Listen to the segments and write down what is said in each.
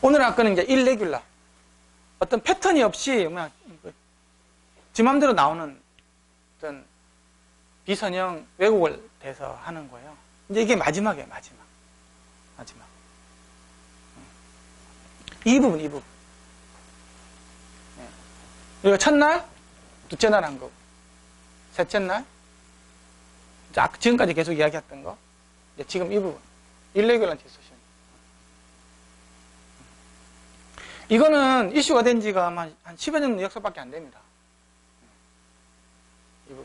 오늘 학교는 이제 일레귤러. 어떤 패턴이 없이 그냥 지 맘대로 나오는 어떤 비선형 왜곡을 대해서 하는 거예요. 이제 이게 마지막이에요, 마지막. 이 부분. 이거 첫날, 둘째 날 한 거. 셋째 날. 지금까지 계속 이야기했던 거. 이제 지금 이 부분. irregular dissociation. 이거는 이슈가 된 지가 아마 한 10여 년 역사밖에 안 됩니다. 이 부분.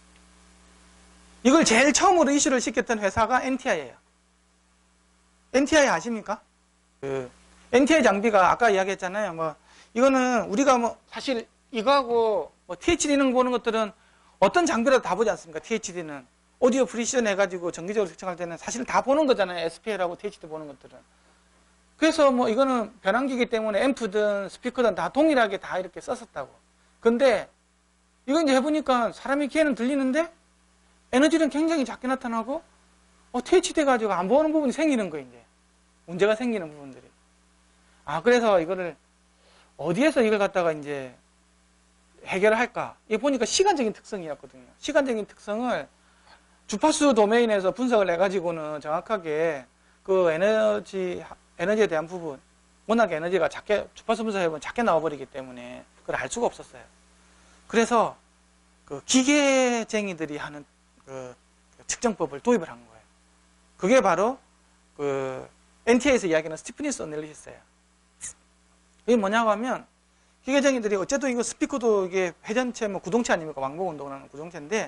이걸 제일 처음으로 이슈를 시켰던 회사가 NTI예요. NTI 아십니까? NTI 장비가 아까 이야기했잖아요. 뭐 이거는 우리가 뭐 사실 이거하고 뭐 THD는 보는 것들은 어떤 장비라도 다 보지 않습니까? THD는 오디오 프리시전 해가지고 정기적으로 측정할 때는 사실 다 보는 거잖아요. SPL하고 THD 보는 것들은. 그래서 뭐 이거는 변환기이기 때문에 앰프든 스피커든 다 동일하게 다 이렇게 썼었다고. 근데 이거 이제 해보니까 사람의 귀에는 들리는데 에너지는 굉장히 작게 나타나고 THD 가지고 안 보는 부분이 생기는 거예요. 이제 문제가 생기는 부분들이. 그래서 이거를 어디에서 이걸 갖다가 이제 해결을 할까? 이거 보니까 시간적인 특성이었거든요. 시간적인 특성을 주파수 도메인에서 분석을 해가지고는 정확하게 그 에너지에 대한 부분, 워낙 에너지가 작게, 주파수 분석해보면 작게 나와버리기 때문에 그걸 알 수가 없었어요. 그래서 그 기계쟁이들이 하는 그 측정법을 도입을 한 거예요. 그게 바로 그 NTI에서 이야기하는 스티프니스 어널리시스예요. 이게 뭐냐고 하면 기계쟁이들이 어쨌든 이거 스피커도 이게 회전체 뭐 구동체 아닙니까? 왕복 운동을 하는 구동체인데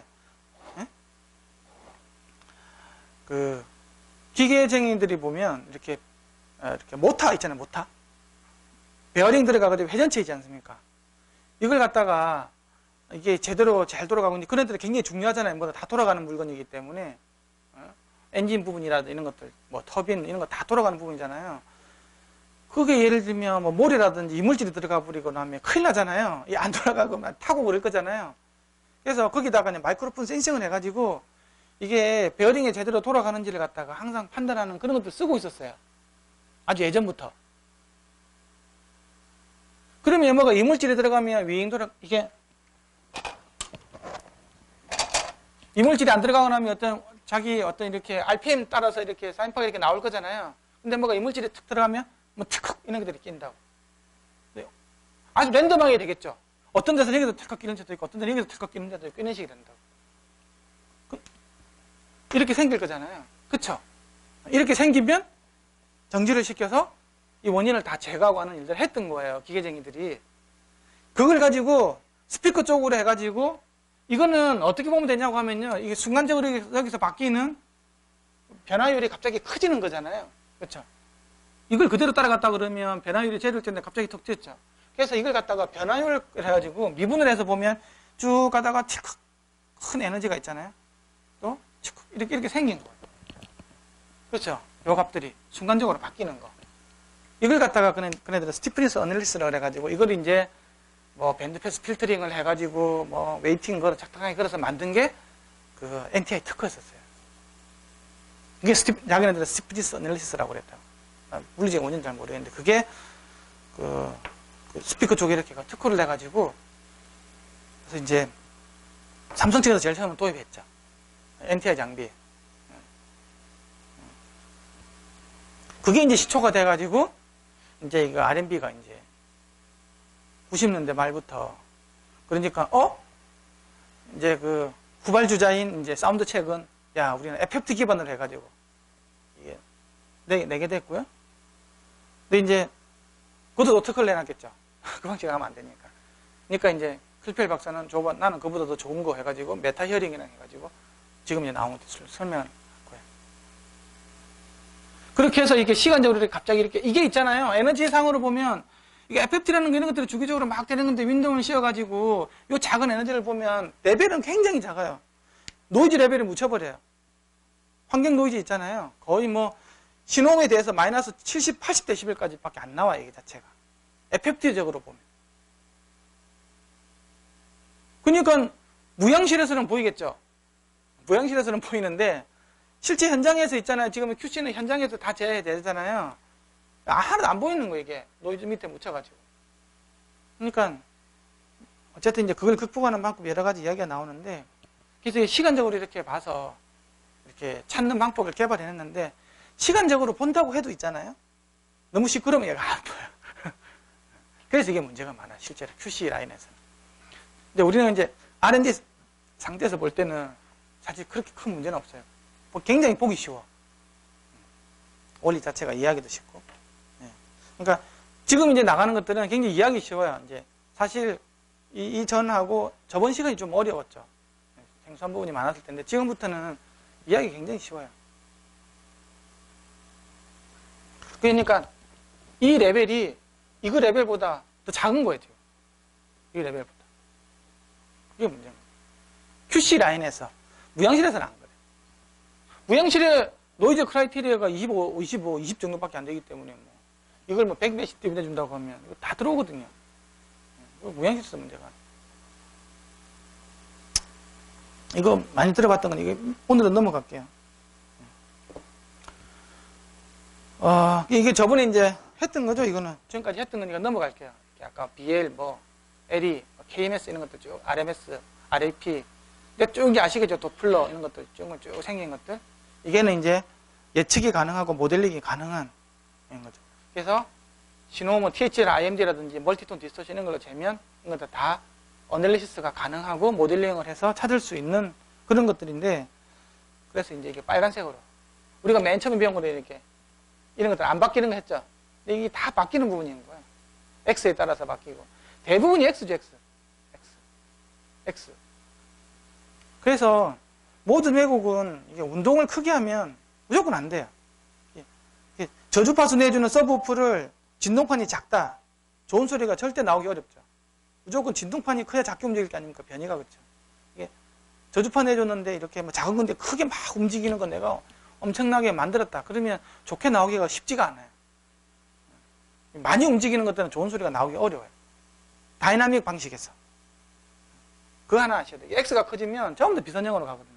그 기계쟁이들이 보면 이렇게 모터 있잖아요. 모터 베어링 들어가가지고 회전체이지 않습니까? 이걸 갖다가 이게 제대로 잘 돌아가고 있는데 그런 애들이 굉장히 중요하잖아요. 뭐 다 돌아가는 물건이기 때문에 엔진 부분이라든지 이런 것들 뭐 터빈 이런 거 다 돌아가는 부분이잖아요. 그게 예를 들면 뭐 모래라든지 이물질이 들어가 버리고 나면 큰일 나잖아요. 안 돌아가고 막 타고 그럴 거잖아요. 그래서 거기다가 그냥 마이크로폰 센싱을 해가지고 이게 베어링이 제대로 돌아가는지를 갖다가 항상 판단하는 그런 것들 쓰고 있었어요. 아주 예전부터. 그러면 뭐가 이물질이 들어가면 이게 이물질이 안 들어가고 나면 어떤 이렇게 RPM 따라서 이렇게 사인파가 이렇게 나올 거잖아요. 근데 뭐가 이물질이 툭 들어가면 뭐 툭 이런 것들이 낀다고. 아주 랜덤하게 되겠죠. 어떤 데서 여기서 툭 끼는 데도 있고 어떤 데서 여기서 툭 끼는 데도 있고 이런 식이 된다고. 이렇게 생길 거잖아요. 그쵸? 이렇게 생기면 정지를 시켜서 이 원인을 다 제거하고 하는 일들을 했던 거예요. 기계쟁이들이. 그걸 가지고 스피커 쪽으로 해가지고 이거는 어떻게 보면 되냐고 하면요. 이게 순간적으로 여기서 바뀌는 변화율이 갑자기 커지는 거잖아요. 그렇죠? 이걸 그대로 따라갔다 그러면 변화율이 제일 텐데 갑자기 턱 튀었죠. 그래서 이걸 갖다가 변화율을 해가지고 미분을 해서 보면 쭉 가다가 틱 큰 에너지가 있잖아요. 또 이렇게 생긴 거예요. 그렇죠? 요 값들이 순간적으로 바뀌는 거. 이걸 갖다가 그네들은 스티프니스 어널리시스라고 해가지고 이걸 이제 뭐 밴드패스 필터링을 해가지고 뭐 웨이팅 걸어 적당하게 걸어서 만든 게 그 NTI 특허였었어요. 이게 자기네들은 스티프니스 어널리시스라고 그랬다고. 물리적인 원인은 잘 모르겠는데 그게 그 스피커 쪽에 이렇게 특허를 내가지고 그래서 이제 삼성 측에서 제일 처음에 도입했죠. NTI 장비. 그게 이제 시초가 돼가지고 이제 이거 R&B가 이제 90년대 말부터 그러니까 이제 그 후발주자인 이제 사운드 책은 야 우리는 에펙트 기반으로 해가지고 이게 내게 됐고요. 근데 이제 그것도 어떻게 내놨겠죠. 그 방식으로 하면 안 되니까. 그러니까 이제 클펠 박사는 나는 그보다 더 좋은 거 해가지고 메타 히어링이랑 해가지고 지금 이제 나온 것을 설명한 거예요. 그렇게 해서 이렇게 시간적으로 이렇게 갑자기 이게 있잖아요. 에너지 상으로 보면 이게 FFT라는 거 이런 것들이 주기적으로 막 되는 건데 윈도우를 씌워가지고 이 작은 에너지를 보면 레벨은 굉장히 작아요. 노이즈 레벨을 묻혀버려요. 환경 노이즈 있잖아요. 거의 뭐 신호음에 대해서 마이너스 70, 80데시벨까지 밖에 안 나와요. 이게 자체가. FFT적으로 보면. 그러니까 무향실에서는 보이겠죠. 무향실에서는 보이는데 실제 현장에서 있잖아요. 지금 QC는 현장에서 다 재야 되잖아요. 하나도 안 보이는 거예요, 이게. 노이즈 밑에 묻혀가지고. 그러니까, 어쨌든 이제 그걸 극복하는 방법 여러 가지 이야기가 나오는데, 그래서 시간적으로 이렇게 봐서 이렇게 찾는 방법을 개발해냈는데, 시간적으로 본다고 해도 있잖아요? 너무 시끄러우면 얘가 안 보여. 그래서 이게 문제가 많아, 실제로 QC 라인에서는. 근데 우리는 이제 R&D 상태에서 볼 때는 사실 그렇게 큰 문제는 없어요. 굉장히 보기 쉬워. 원리 자체가 이해하기도 쉽고. 그러니까 지금 이제 나가는 것들은 굉장히 이해하기 쉬워요. 이제 사실 이 전하고 저번 시간이 좀 어려웠죠. 생소한 부분이 많았을 텐데 지금부터는 이해하기 굉장히 쉬워요. 그러니까 이 레벨이 이거 레벨보다 더 작은 거예요. 이 레벨보다. 이게 문제입니다. QC 라인에서 무향실에서는 안 그래요. 무향실에 노이즈 크라이테리아가 25, 20 정도밖에 안 되기 때문에 뭐 이걸 뭐 100몇십 dB 내준다고 하면 이거 다 들어오거든요. 무향실에서 문제가. 이거 많이 들어봤던 건 이게 오늘은 넘어갈게요. 이게 저번에 이제 했던 거죠. 이거는 지금까지 했던 거니까 넘어갈게요. 아까 BL, 뭐 LE, KMS 이런 것들 쭉, RMS, RAP. 근데 쭉 아시겠죠? 도플러 이런 것들 쭉 생긴 것들. 이게는 이제 예측이 가능하고 모델링이 가능한 이런 거죠. 그래서 신호 뭐 THL, IMD라든지 멀티톤 디스토션 이런 걸로 재면 이런 것들 다 어널리시스가 가능하고 모델링을 해서 찾을 수 있는 그런 것들인데, 그래서 이제 이게 빨간색으로 우리가 맨 처음에 배운 거로 이렇게 이런 것들 안 바뀌는 거 했죠. 근데 이게 다 바뀌는 부분인 거예요. X에 따라서 바뀌고 대부분이 X죠. X. 그래서 모든 왜곡은 이게 운동을 크게 하면 무조건 안 돼요. 저주파수 내주는 서브우프를 진동판이 작다, 좋은 소리가 절대 나오기 어렵죠. 무조건 진동판이 커야 작게 움직일 게 아닙니까? 변이가. 그렇죠. 이게 저주파 내줬는데 이렇게 뭐 작은 건데 크게 막 움직이는 거 내가 엄청나게 만들었다. 그러면 좋게 나오기가 쉽지가 않아요. 많이 움직이는 것들은 좋은 소리가 나오기 어려워요. 다이나믹 방식에서. 그거 하나 아셔야 돼요. X가 커지면 전부 다 비선형으로 가거든요.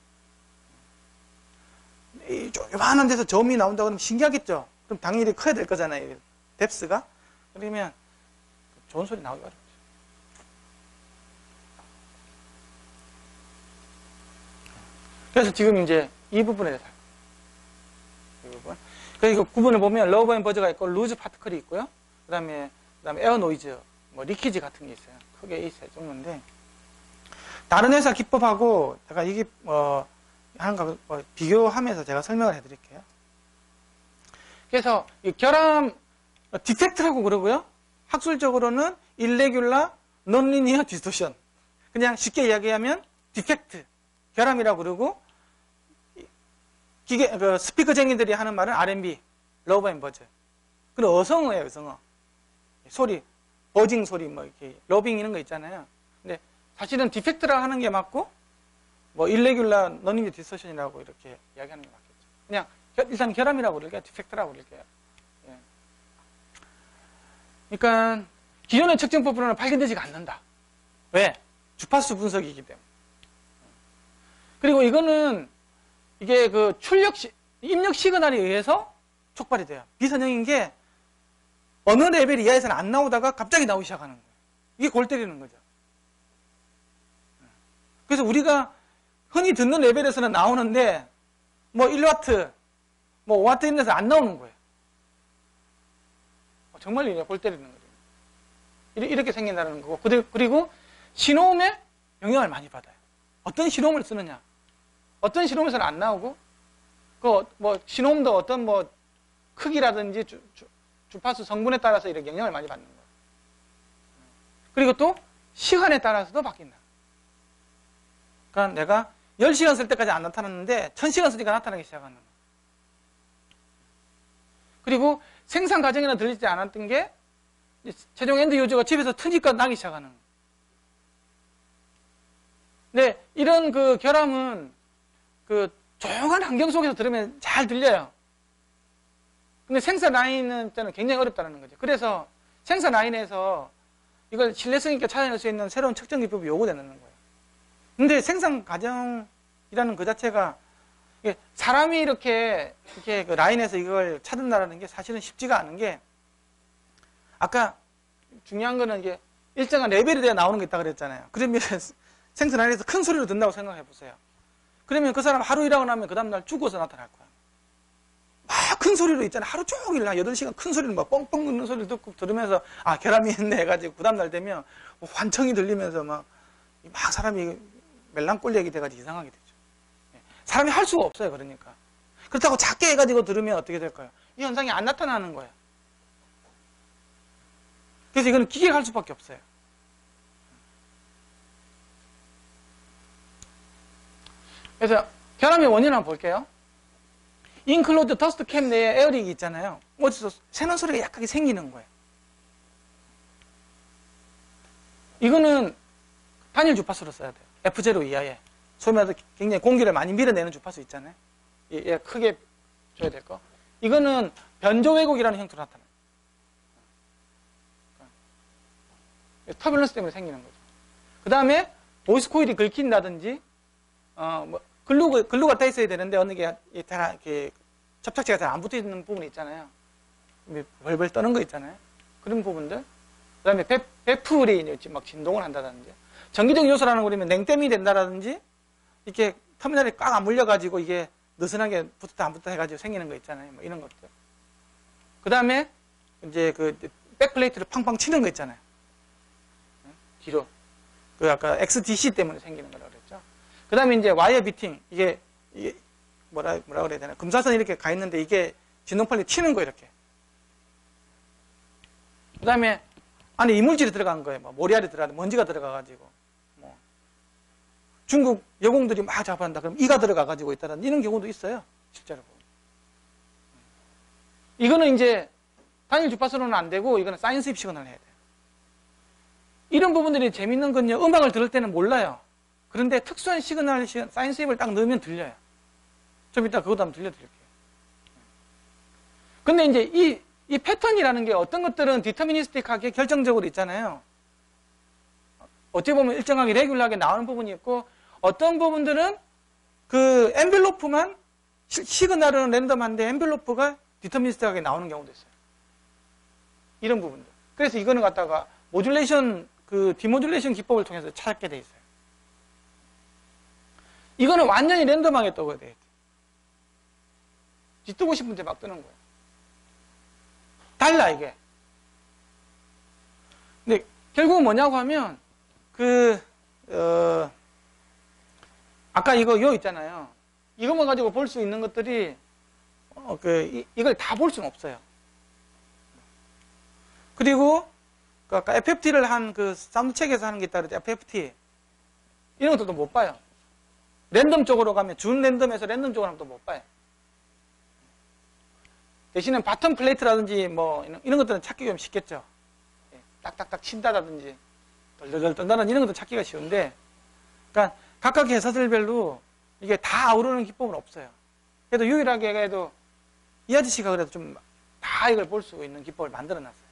요만한 데서 점이 나온다 그러면 신기하겠죠? 그럼 당연히 커야 될 거잖아요. 뎁스가. 그러면 좋은 소리 나오기 어렵죠. 그래서 지금 이제 이 부분에 대해서 이 부분. 그리고 구분을 보면 러브 앤 버즈가 있고 루즈 파티클이 있고요. 그다음에 에어 노이즈, 뭐 리키지 같은 게 있어요. 크게 이 세 종류인데 다른 회사 기법하고 제가 이게 하는 거 비교하면서 제가 설명을 해드릴게요. 그래서 이 결함 디펙트라고 그러고요. 학술적으로는 irregular nonlinear distortion. 그냥 쉽게 이야기하면 디펙트, 결함이라고 그러고 스피커쟁이들이 하는 말은 R&B, 러브 앤 버즈. 그리고 어성어예요, 어성어. 소리, 버징 소리, 뭐 이렇게 러빙 이런 거 있잖아요. 근데 사실은 디펙트라고 하는 게 맞고, 뭐 irregular nonlinear distortion이라고 이렇게 이야기하는 게 맞겠죠. 그냥 일단 결함이라고 그럴게요, 디펙트라고 그럴게요. 예. 그러니까 기존의 측정법으로는 발견되지가 않는다. 왜? 주파수 분석이기 때문에. 그리고 이거는 이게 그 입력 시그널에 의해서 촉발이 돼요. 비선형인 게 어느 레벨 이하에서는 안 나오다가 갑자기 나오기 시작하는 거예요. 이게 골 때리는 거죠. 그래서 우리가 흔히 듣는 레벨에서는 나오는데 뭐 1와트, 뭐 5와트 이런 데서 안 나오는 거예요. 정말 이게 골 때리는 거죠. 이렇게 생긴다는 거고. 그리고 신호음에 영향을 많이 받아요. 어떤 신호음을 쓰느냐. 어떤 신호음에서는 안 나오고, 뭐 신호음도 어떤 뭐 크기라든지 주파수 성분에 따라서 이렇게 영향을 많이 받는 거예요. 그리고 또 시간에 따라서도 바뀐다. 그러니까 내가 10시간 쓸 때까지 안 나타났는데 1000시간 쓰니까 나타나기 시작하는 거예요. 그리고 생산 과정에는 들리지 않았던 게 최종 엔드 유저가 집에서 트니까 나기 시작하는 거예요. 근데 이런 그 결함은 그 조용한 환경 속에서 들으면 잘 들려요. 근데 생산 라인은 굉장히 어렵다는 거죠. 그래서 생산 라인에서 이걸 신뢰성 있게 찾아낼 수 있는 새로운 측정 기법이 요구되는 거예요. 근데 생산 과정이라는 그 자체가 사람이 이렇게 그 라인에서 이걸 찾는다는 게 사실은 쉽지가 않은 게, 아까 중요한 거는 이게 일정한 레벨이 돼야 나오는 게 있다 그랬잖아요. 그러면 생선 안에서 큰 소리로 듣는다고 생각해 보세요. 그러면 그 사람 하루 일하고 나면 그 다음날 죽어서 나타날 거야. 막 큰 소리로 있잖아요. 하루 종일 한 8시간 큰 소리를 막 뻥뻥 긁는 소리를 들으면서, 아, 결함이 있네 해가지고 그 다음날 되면 뭐 환청이 들리면서 막 사람이 멜랑꼴리하게 돼가지고 이상하게 되죠. 사람이 할 수가 없어요. 그러니까. 그렇다고 작게 해가지고 들으면 어떻게 될까요? 이 현상이 안 나타나는 거예요. 그래서 이거는 기계가 할 수밖에 없어요. 그래서 결함의 원인을 한번 볼게요. 인클로드 더스트 캡 내에 에어릭이 있잖아요. 어디서 새는 소리가 약하게 생기는 거예요. 이거는 단일 주파수로 써야 돼요. F0 이하에. 소위 말해서 굉장히 공기를 많이 밀어내는 주파수 있잖아요. 얘 크게 줘야 될 거. 이거는 변조 왜곡이라는 형태로 나타나요. 터뷸런스 때문에 생기는 거죠. 그 다음에 보이스 코일이 긁힌다든지, 글루가 떼 있어야 되는데 어느 게 이렇게 접착제가 잘 안 붙어 있는 부분이 있잖아요. 벌벌 떠는 거 있잖아요. 그런 부분들. 그 다음에 베풀이 막 진동을 한다든지, 전기적 요소라는 거 그러면 냉땜이 된다든지, 이렇게 터미널이 꽉 안 물려가지고 이게 느슨하게 붙었다 안 붙었다 해가지고 생기는 거 있잖아요. 뭐 이런 것들. 그 다음에 이제 그 백플레이트를 팡팡 치는 거 있잖아요. 뒤로. 그 아까 XDC 때문에 생기는 거라고 그랬죠. 그 다음에 이제 와이어 비팅. 이게 뭐라 그래야 되나. 금사선이 이렇게 가 있는데 이게 진동팔이 튀는 거 이렇게. 그 다음에 안에 이물질이 들어간 거예요. 뭐 모리알이 들어가고 먼지가 들어가가지고. 뭐 중국 여공들이 막 작업한다. 그럼 이가 들어가가지고 있다는 이런 경우도 있어요. 실제로. 이거는 이제 단일 주파수로는 안 되고 이거는 사인스 입 시그널을 해야 돼요. 이런 부분들이 재밌는 건요. 음악을 들을 때는 몰라요. 그런데 특수한 시그널, 사인스 입을 딱 넣으면 들려요. 좀 이따 그것도 한번 들려드릴게요. 근데 이제 이 패턴이라는 게 어떤 것들은 디터미니스틱하게 결정적으로 있잖아요. 어찌 보면 일정하게 레귤러하게 나오는 부분이 있고, 어떤 부분들은 그 엔벨로프만 시그널은 랜덤한데 엔벨로프가 디터미니스틱하게 나오는 경우도 있어요. 이런 부분들. 그래서 이거는 갖다가 모듈레이션, 디모듈레이션 기법을 통해서 찾게 돼 있어요. 이거는 완전히 랜덤하게 떠야 돼요. 뜨고 싶은데 막 뜨는 거예요. 달라, 이게. 근데 결국은 뭐냐고 하면, 아까 이거 있잖아요. 이것만 가지고 볼 수 있는 것들이, 이걸 다 볼 수는 없어요. 그리고, 아까 FFT를 한 사운드 책에서 하는 게 있다 그랬죠. FFT. 이런 것들도 못 봐요. 랜덤 쪽으로 가면, 준 랜덤에서 랜덤 쪽으로 하면 또 못 봐요. 대신에 바텀 플레이트라든지 뭐 이런 것들은 찾기가 좀 쉽겠죠. 딱딱딱 친다든지 덜덜덜 떤다는 이런 것도 찾기가 쉬운데, 그러니까 각각 회사들별로 이게 다 아우르는 기법은 없어요. 그래도 유일하게 그래도 이 아저씨가 그래도 좀 다 이걸 볼 수 있는 기법을 만들어 놨어요.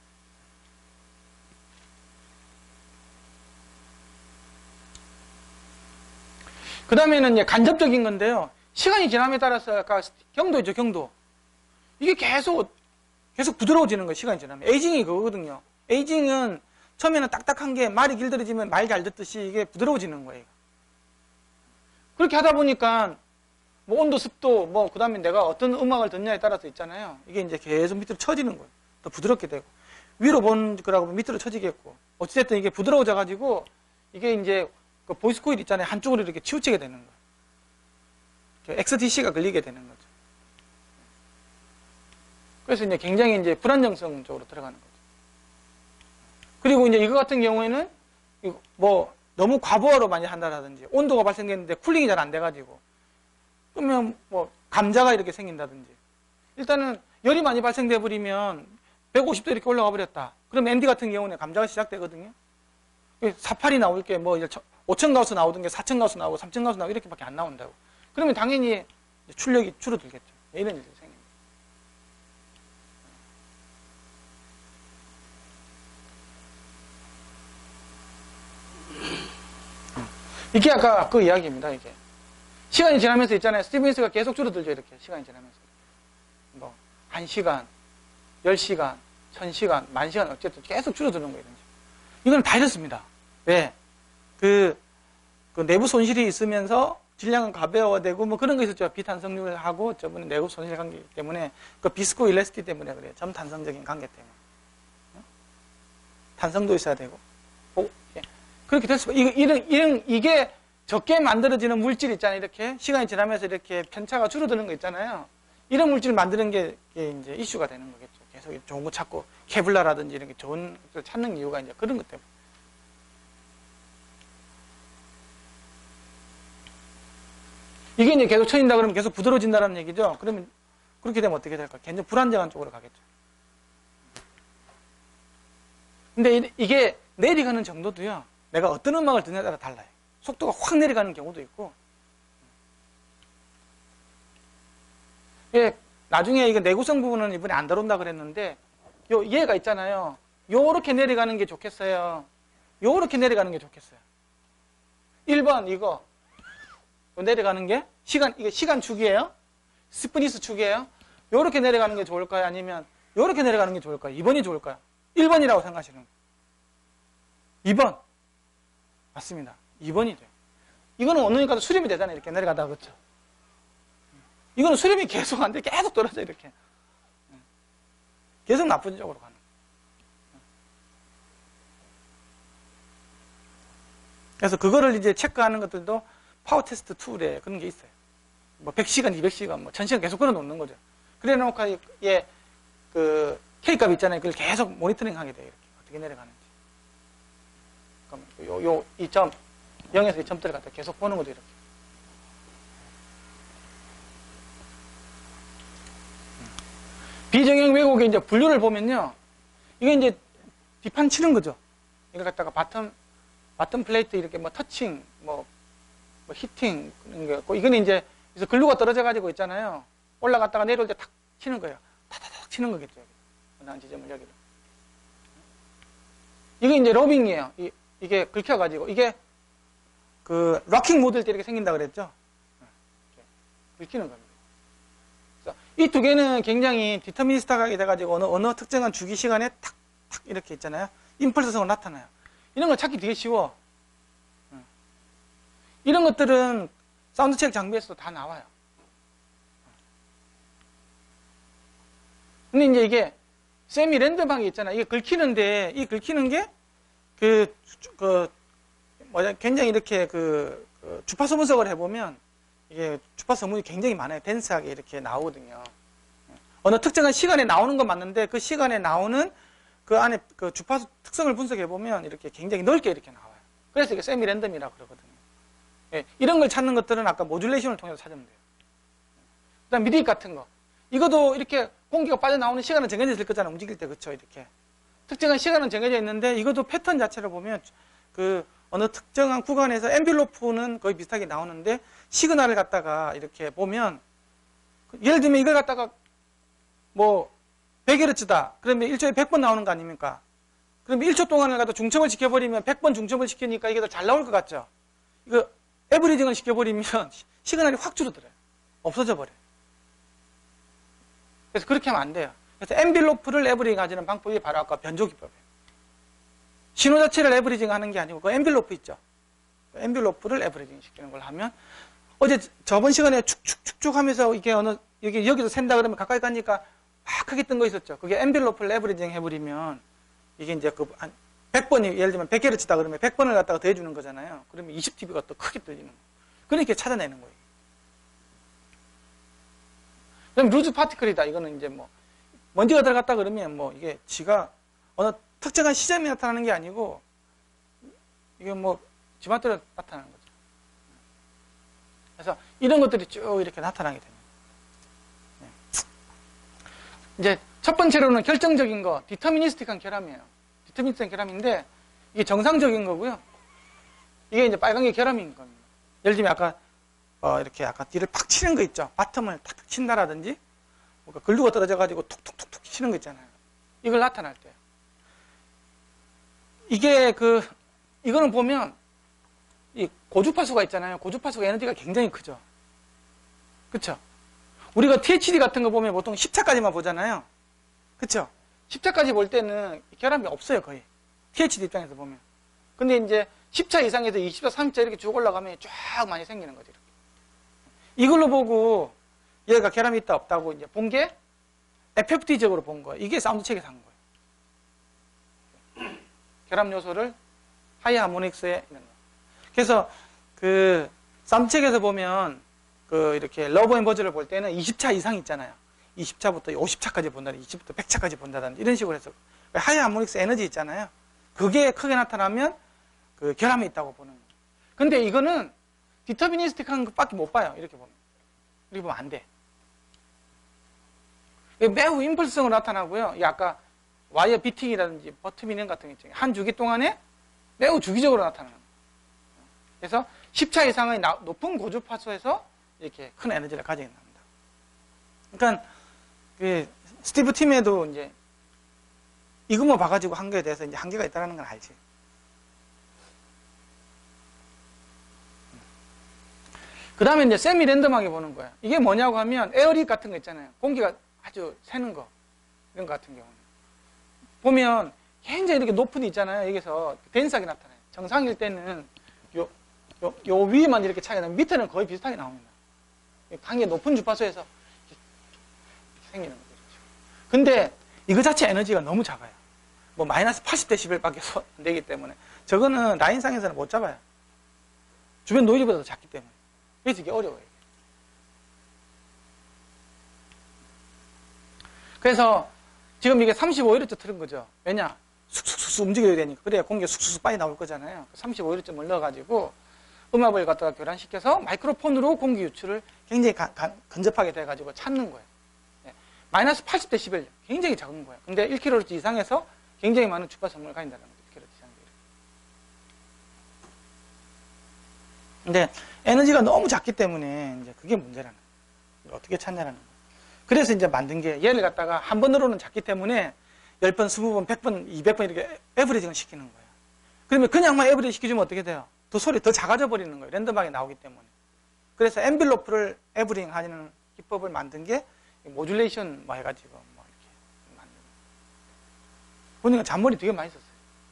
그 다음에는 이제 간접적인 건데요. 시간이 지남에 따라서 아까 경도 있죠, 경도. 이게 계속 부드러워지는 거예요, 시간이 지나면. 에이징이 그거거든요. 에이징은 처음에는 딱딱한 게 말이 길들여지면 말 잘 듣듯이 이게 부드러워지는 거예요. 그렇게 하다 보니까 뭐 온도, 습도, 뭐 그 다음에 내가 어떤 음악을 듣냐에 따라서 있잖아요. 이게 이제 계속 밑으로 쳐지는 거예요. 더 부드럽게 되고. 위로 본 거라고 밑으로 쳐지겠고. 어찌됐든 이게 부드러워져가지고 이게 이제 그 보이스 코일 있잖아요. 한쪽으로 이렇게 치우치게 되는 거예요. XDC가 걸리게 되는 거죠. 그래서 이제 굉장히 이제 불안정성 쪽으로 들어가는 거죠. 그리고 이제 이거 같은 경우에는 뭐 너무 과부하로 많이 한다든지 온도가 발생됐는데 쿨링이 잘 안 돼가지고 그러면 뭐 감자가 이렇게 생긴다든지 일단은 열이 많이 발생돼 버리면 150도 이렇게 올라가 버렸다. 그럼 ND 같은 경우는 감자가 시작되거든요. 사팔이 나올 게 뭐 5천 가우스 나오던 게 4천 가우스 나오고 3천 가우스 나오고 이렇게밖에 안 나온다고. 그러면 당연히 출력이 줄어들겠죠. 이런 일들이 생깁니다. 이게 아까 그 이야기입니다. 이게 시간이 지나면서 있잖아요. 스티븐스가 계속 줄어들죠. 이렇게 시간이 지나면서. 뭐 1시간, 10시간, 1000시간, 10,000시간 어쨌든 계속 줄어드는 거예요. 이런 식으로. 이건 다 이렇습니다. 왜? 그 내부 손실이 있으면서 질량은 가벼워되고 뭐 그런 거 있었죠. 비탄성률하고 저번에 내부 손실 관계 때문에 그 비스코 일레스티 때문에 그래요. 점탄성적인 관계 때문에. 탄성도 있어야 되고. 예. 그렇게 될 수가. 이게 적게 만들어지는 물질 있잖아요. 이렇게 시간이 지나면서 이렇게 편차가 줄어드는 거 있잖아요. 이런 물질을 만드는 게 이제 이슈가 되는 거겠죠. 계속 좋은 거 찾고 케블라라든지 이런 게 좋은 것을 찾는 이유가 이제 그런 것 때문에. 이게 이제 계속 쳐진다 그러면 계속 부드러워진다는 얘기죠. 그러면 그렇게 되면 어떻게 될까? 굉장히 불안정한 쪽으로 가겠죠. 근데 이게 내려가는 정도도요. 내가 어떤 음악을 듣느냐에 따라 달라요. 속도가 확 내려가는 경우도 있고. 예, 나중에 이거 내구성 부분은 이번에 안 다룬다 그랬는데 얘가 있잖아요. 요렇게 내려가는 게 좋겠어요. 요렇게 내려가는 게 좋겠어요. 1번 이거 내려가는 게 이게 시간 축이에요. 스프니스 축이에요. 요렇게 내려가는 게 좋을까요? 아니면 요렇게 내려가는 게 좋을까요? 2번이 좋을까요? 1번이라고 생각하시는 거예요. 2번. 맞습니다. 2번이 돼요. 이거는 어느니까 수렴이 되잖아요. 이렇게 내려가다가 그렇죠. 이거는 수렴이 계속 안 돼. 계속 떨어져 이렇게. 계속 나쁜 쪽으로 가는 거예요. 그래서 그거를 이제 체크하는 것들도 파워 테스트 툴에 그런 게 있어요. 뭐 100시간, 200시간, 뭐 1000시간 계속 걸어 놓는 거죠. 그래 놓고 그 K값 있잖아요. 그걸 계속 모니터링 하게 돼요. 이렇게 어떻게 내려가는지. 그럼 이 점 0에서 이 점들을 갖다 계속 보는 거죠. 이렇게. 비정형 왜곡의 이제 분류를 보면요. 이게 이제 뒷판 치는 거죠. 이걸 갖다가 바텀 플레이트 이렇게 뭐 터칭, 뭐 히팅 그런 게 있고, 이거는 이제 그래서 글루가 떨어져 가지고 있잖아요. 올라갔다가 내려올 때 탁 치는 거예요. 탁탁탁 치는 거겠죠. 어느 지점을 여기로. 이게 이제 로빙이에요. 이게 긁혀가지고 이게 그 락킹 모드일 때 이렇게 생긴다 그랬죠. 긁히는 겁니다. 이 두 개는 굉장히 디터미니스트하게 돼가지고 어느 특정한 주기 시간에 탁탁 이렇게 있잖아요. 임펄스성으로 나타나요. 이런 거 찾기 되게 쉬워. 이런 것들은 사운드 체크 장비에서도 다 나와요. 근데 이제 이게 세미 랜덤하게 있잖아요. 이게 긁히는데, 이 긁히는 게 굉장히 이렇게 주파수 분석을 해보면 이게 주파수 소문이 굉장히 많아요. 덴스하게 이렇게 나오거든요. 어느 특정한 시간에 나오는 건 맞는데 그 시간에 나오는 그 안에 그 주파수 특성을 분석해보면 이렇게 굉장히 넓게 이렇게 나와요. 그래서 이게 세미 랜덤이라고 그러거든요. 예, 이런 걸 찾는 것들은 아까 모듈레이션을 통해서 찾으면 돼요. 그 다음 미디 같은 거. 이것도 이렇게 공기가 빠져나오는 시간은 정해져 있을 거잖아요. 움직일 때, 그쵸? 이렇게. 특정한 시간은 정해져 있는데 이것도 패턴 자체를 보면 어느 특정한 구간에서 앰빌로프는 거의 비슷하게 나오는데 시그널을 갖다가 이렇게 보면 예를 들면 이걸 갖다가 뭐 100Hz다. 그러면 1초에 100번 나오는 거 아닙니까? 그러면 1초 동안을 갖다 중첩을 시켜버리면 100번 중첩을 시키니까 이게 더 잘 나올 것 같죠? 이거 에브리징을 시켜버리면 시그널이 확 줄어들어요. 없어져 버려요. 그래서 그렇게 하면 안 돼요. 그래서 앰빌로프를 에브리징 하는 방법이 바로 아까 변조기법이에요. 신호 자체를 에브리징 하는 게 아니고 그 앰빌로프 있죠. 그 앰빌로프를 에브리징 시키는 걸 하면 저번 시간에 축축축축 하면서 이게 여기서 샌다 그러면 가까이 가니까 막 크게 뜬 거 있었죠. 그게 앰빌로프를 에브리징 해버리면 이게 이제 100번이 예를 들면 100Hz다 그러면 100번을 갖다가 더해주는 거잖아요. 그러면 20dB가 또 크게 들리는 거예요. 그러니까 찾아내는 거예요. 그럼 루즈 파티클이다. 이거는 이제 뭐 먼지가 들어갔다 그러면 뭐 이게 지가 어느 특정한 시점에 나타나는 게 아니고 이게 뭐 지맘대로 나타나는 거죠. 그래서 이런 것들이 쭉 이렇게 나타나게 됩니다. 이제 첫 번째로는 결정적인 거, 디터미니스틱한 결함이에요. 디터미니스틱한 결함인데 이게 정상적인 거고요. 이게 이제 빨간 게 결함인 겁니다. 예를 들면 아까 이렇게 아까 뒤를 팍 치는 거 있죠. 바텀을 탁탁 친다라든지 뭔가 글루가 떨어져가지고 툭툭툭툭 치는 거 있잖아요. 이걸 나타날 때 이게 이거는 보면 이 고주파수가 있잖아요. 고주파수가 에너지가 굉장히 크죠. 그쵸? 우리가 THD 같은 거 보면 보통 10차까지만 보잖아요. 그쵸? 10차까지 볼 때는 결함이 없어요, 거의. THD 입장에서 보면. 근데 이제 10차 이상에서 20차, 30차 이렇게 쭉 올라가면 쫙 많이 생기는 거죠. 이렇게. 이걸로 보고 얘가 결함이 있다, 없다고 이제 본 게 FFT적으로 본 거예요. 이게 사운드 책에서 한 거예요. 결함 요소를 하이 하모닉스에 있는 거. 그래서 그 사운드 책에서 보면 그 이렇게 러브 앤 버즈를 볼 때는 20차 이상 있잖아요. 20차부터 50차까지 본다든지 20부터 100차까지 본다든지 이런 식으로 해서 하이 하모닉스 에너지 있잖아요. 그게 크게 나타나면 그 결함이 있다고 보는 거예요. 근데 이거는 디터미니스틱한 것밖에 못 봐요. 이렇게 보면. 이렇게 보면 안 돼. 매우 임펄스성으로 나타나고요. 이 아까 와이어 비팅이라든지 버트미닝 같은 게 있잖아요. 한 주기 동안에 매우 주기적으로 나타나는 거예요. 그래서 10차 이상의 높은 고주파수에서 이렇게 큰 에너지를 가지게 됩니다. 그러니까 그 스티브 팀에도 이제 이것만 봐가지고 한 거에 대해서 이제 한계가 있다는 걸 알지. 그 다음에 이제 세미 랜덤하게 보는 거야. 이게 뭐냐고 하면 에어리 같은 거 있잖아요. 공기가 아주 새는 거. 이런 거 같은 경우는. 보면 굉장히 이렇게 높은 데 있잖아요. 여기서 덴스하게 나타나요. 정상일 때는 요 위에만 이렇게 차이가 나면 밑에는 거의 비슷하게 나옵니다. 강의 높은 주파수에서 이렇게 생기는 거죠. 근데 이거 자체 에너지가 너무 작아요. 뭐 마이너스 80데시벨밖에 안 되기 때문에 저거는 라인상에서는 못 잡아요. 주변 노이즈보다 더 작기 때문에. 그래서 이게 어려워요. 그래서 지금 이게 35Hz 틀은 거죠. 왜냐? 쑥쑥쑥 움직여야 되니까. 그래야 공기가 쑥쑥쑥 빨리 나올 거잖아요. 35Hz을 넣어가지고 음압을 갖다가 교란시켜서 마이크로폰으로 공기 유출을 굉장히 근접하게 돼가지고 찾는 거예요. 네. 마이너스 80데시벨 굉장히 작은 거예요. 근데 1kHz 이상에서 굉장히 많은 주파성을 가진다는 거죠. 1kHz 이상이. 근데 에너지가 너무 작기 때문에 이제 그게 문제라는 거예요. 어떻게 찾냐라는 거예요. 그래서 이제 만든 게 얘를 갖다가 한 번으로는 작기 때문에 10번, 20번, 100번, 200번 이렇게 에버리징을 시키는 거예요. 그러면 그냥만 에버리징 시켜주면 어떻게 돼요? 더 소리 더 작아져 버리는 거예요. 랜덤하게 나오기 때문에. 그래서 엠빌로프를 에버리징 하는 기법을 만든 게 모듈레이션 뭐 해가지고 뭐 이렇게 만든 거예요. 보니까 잔머리 되게 많이 썼어요.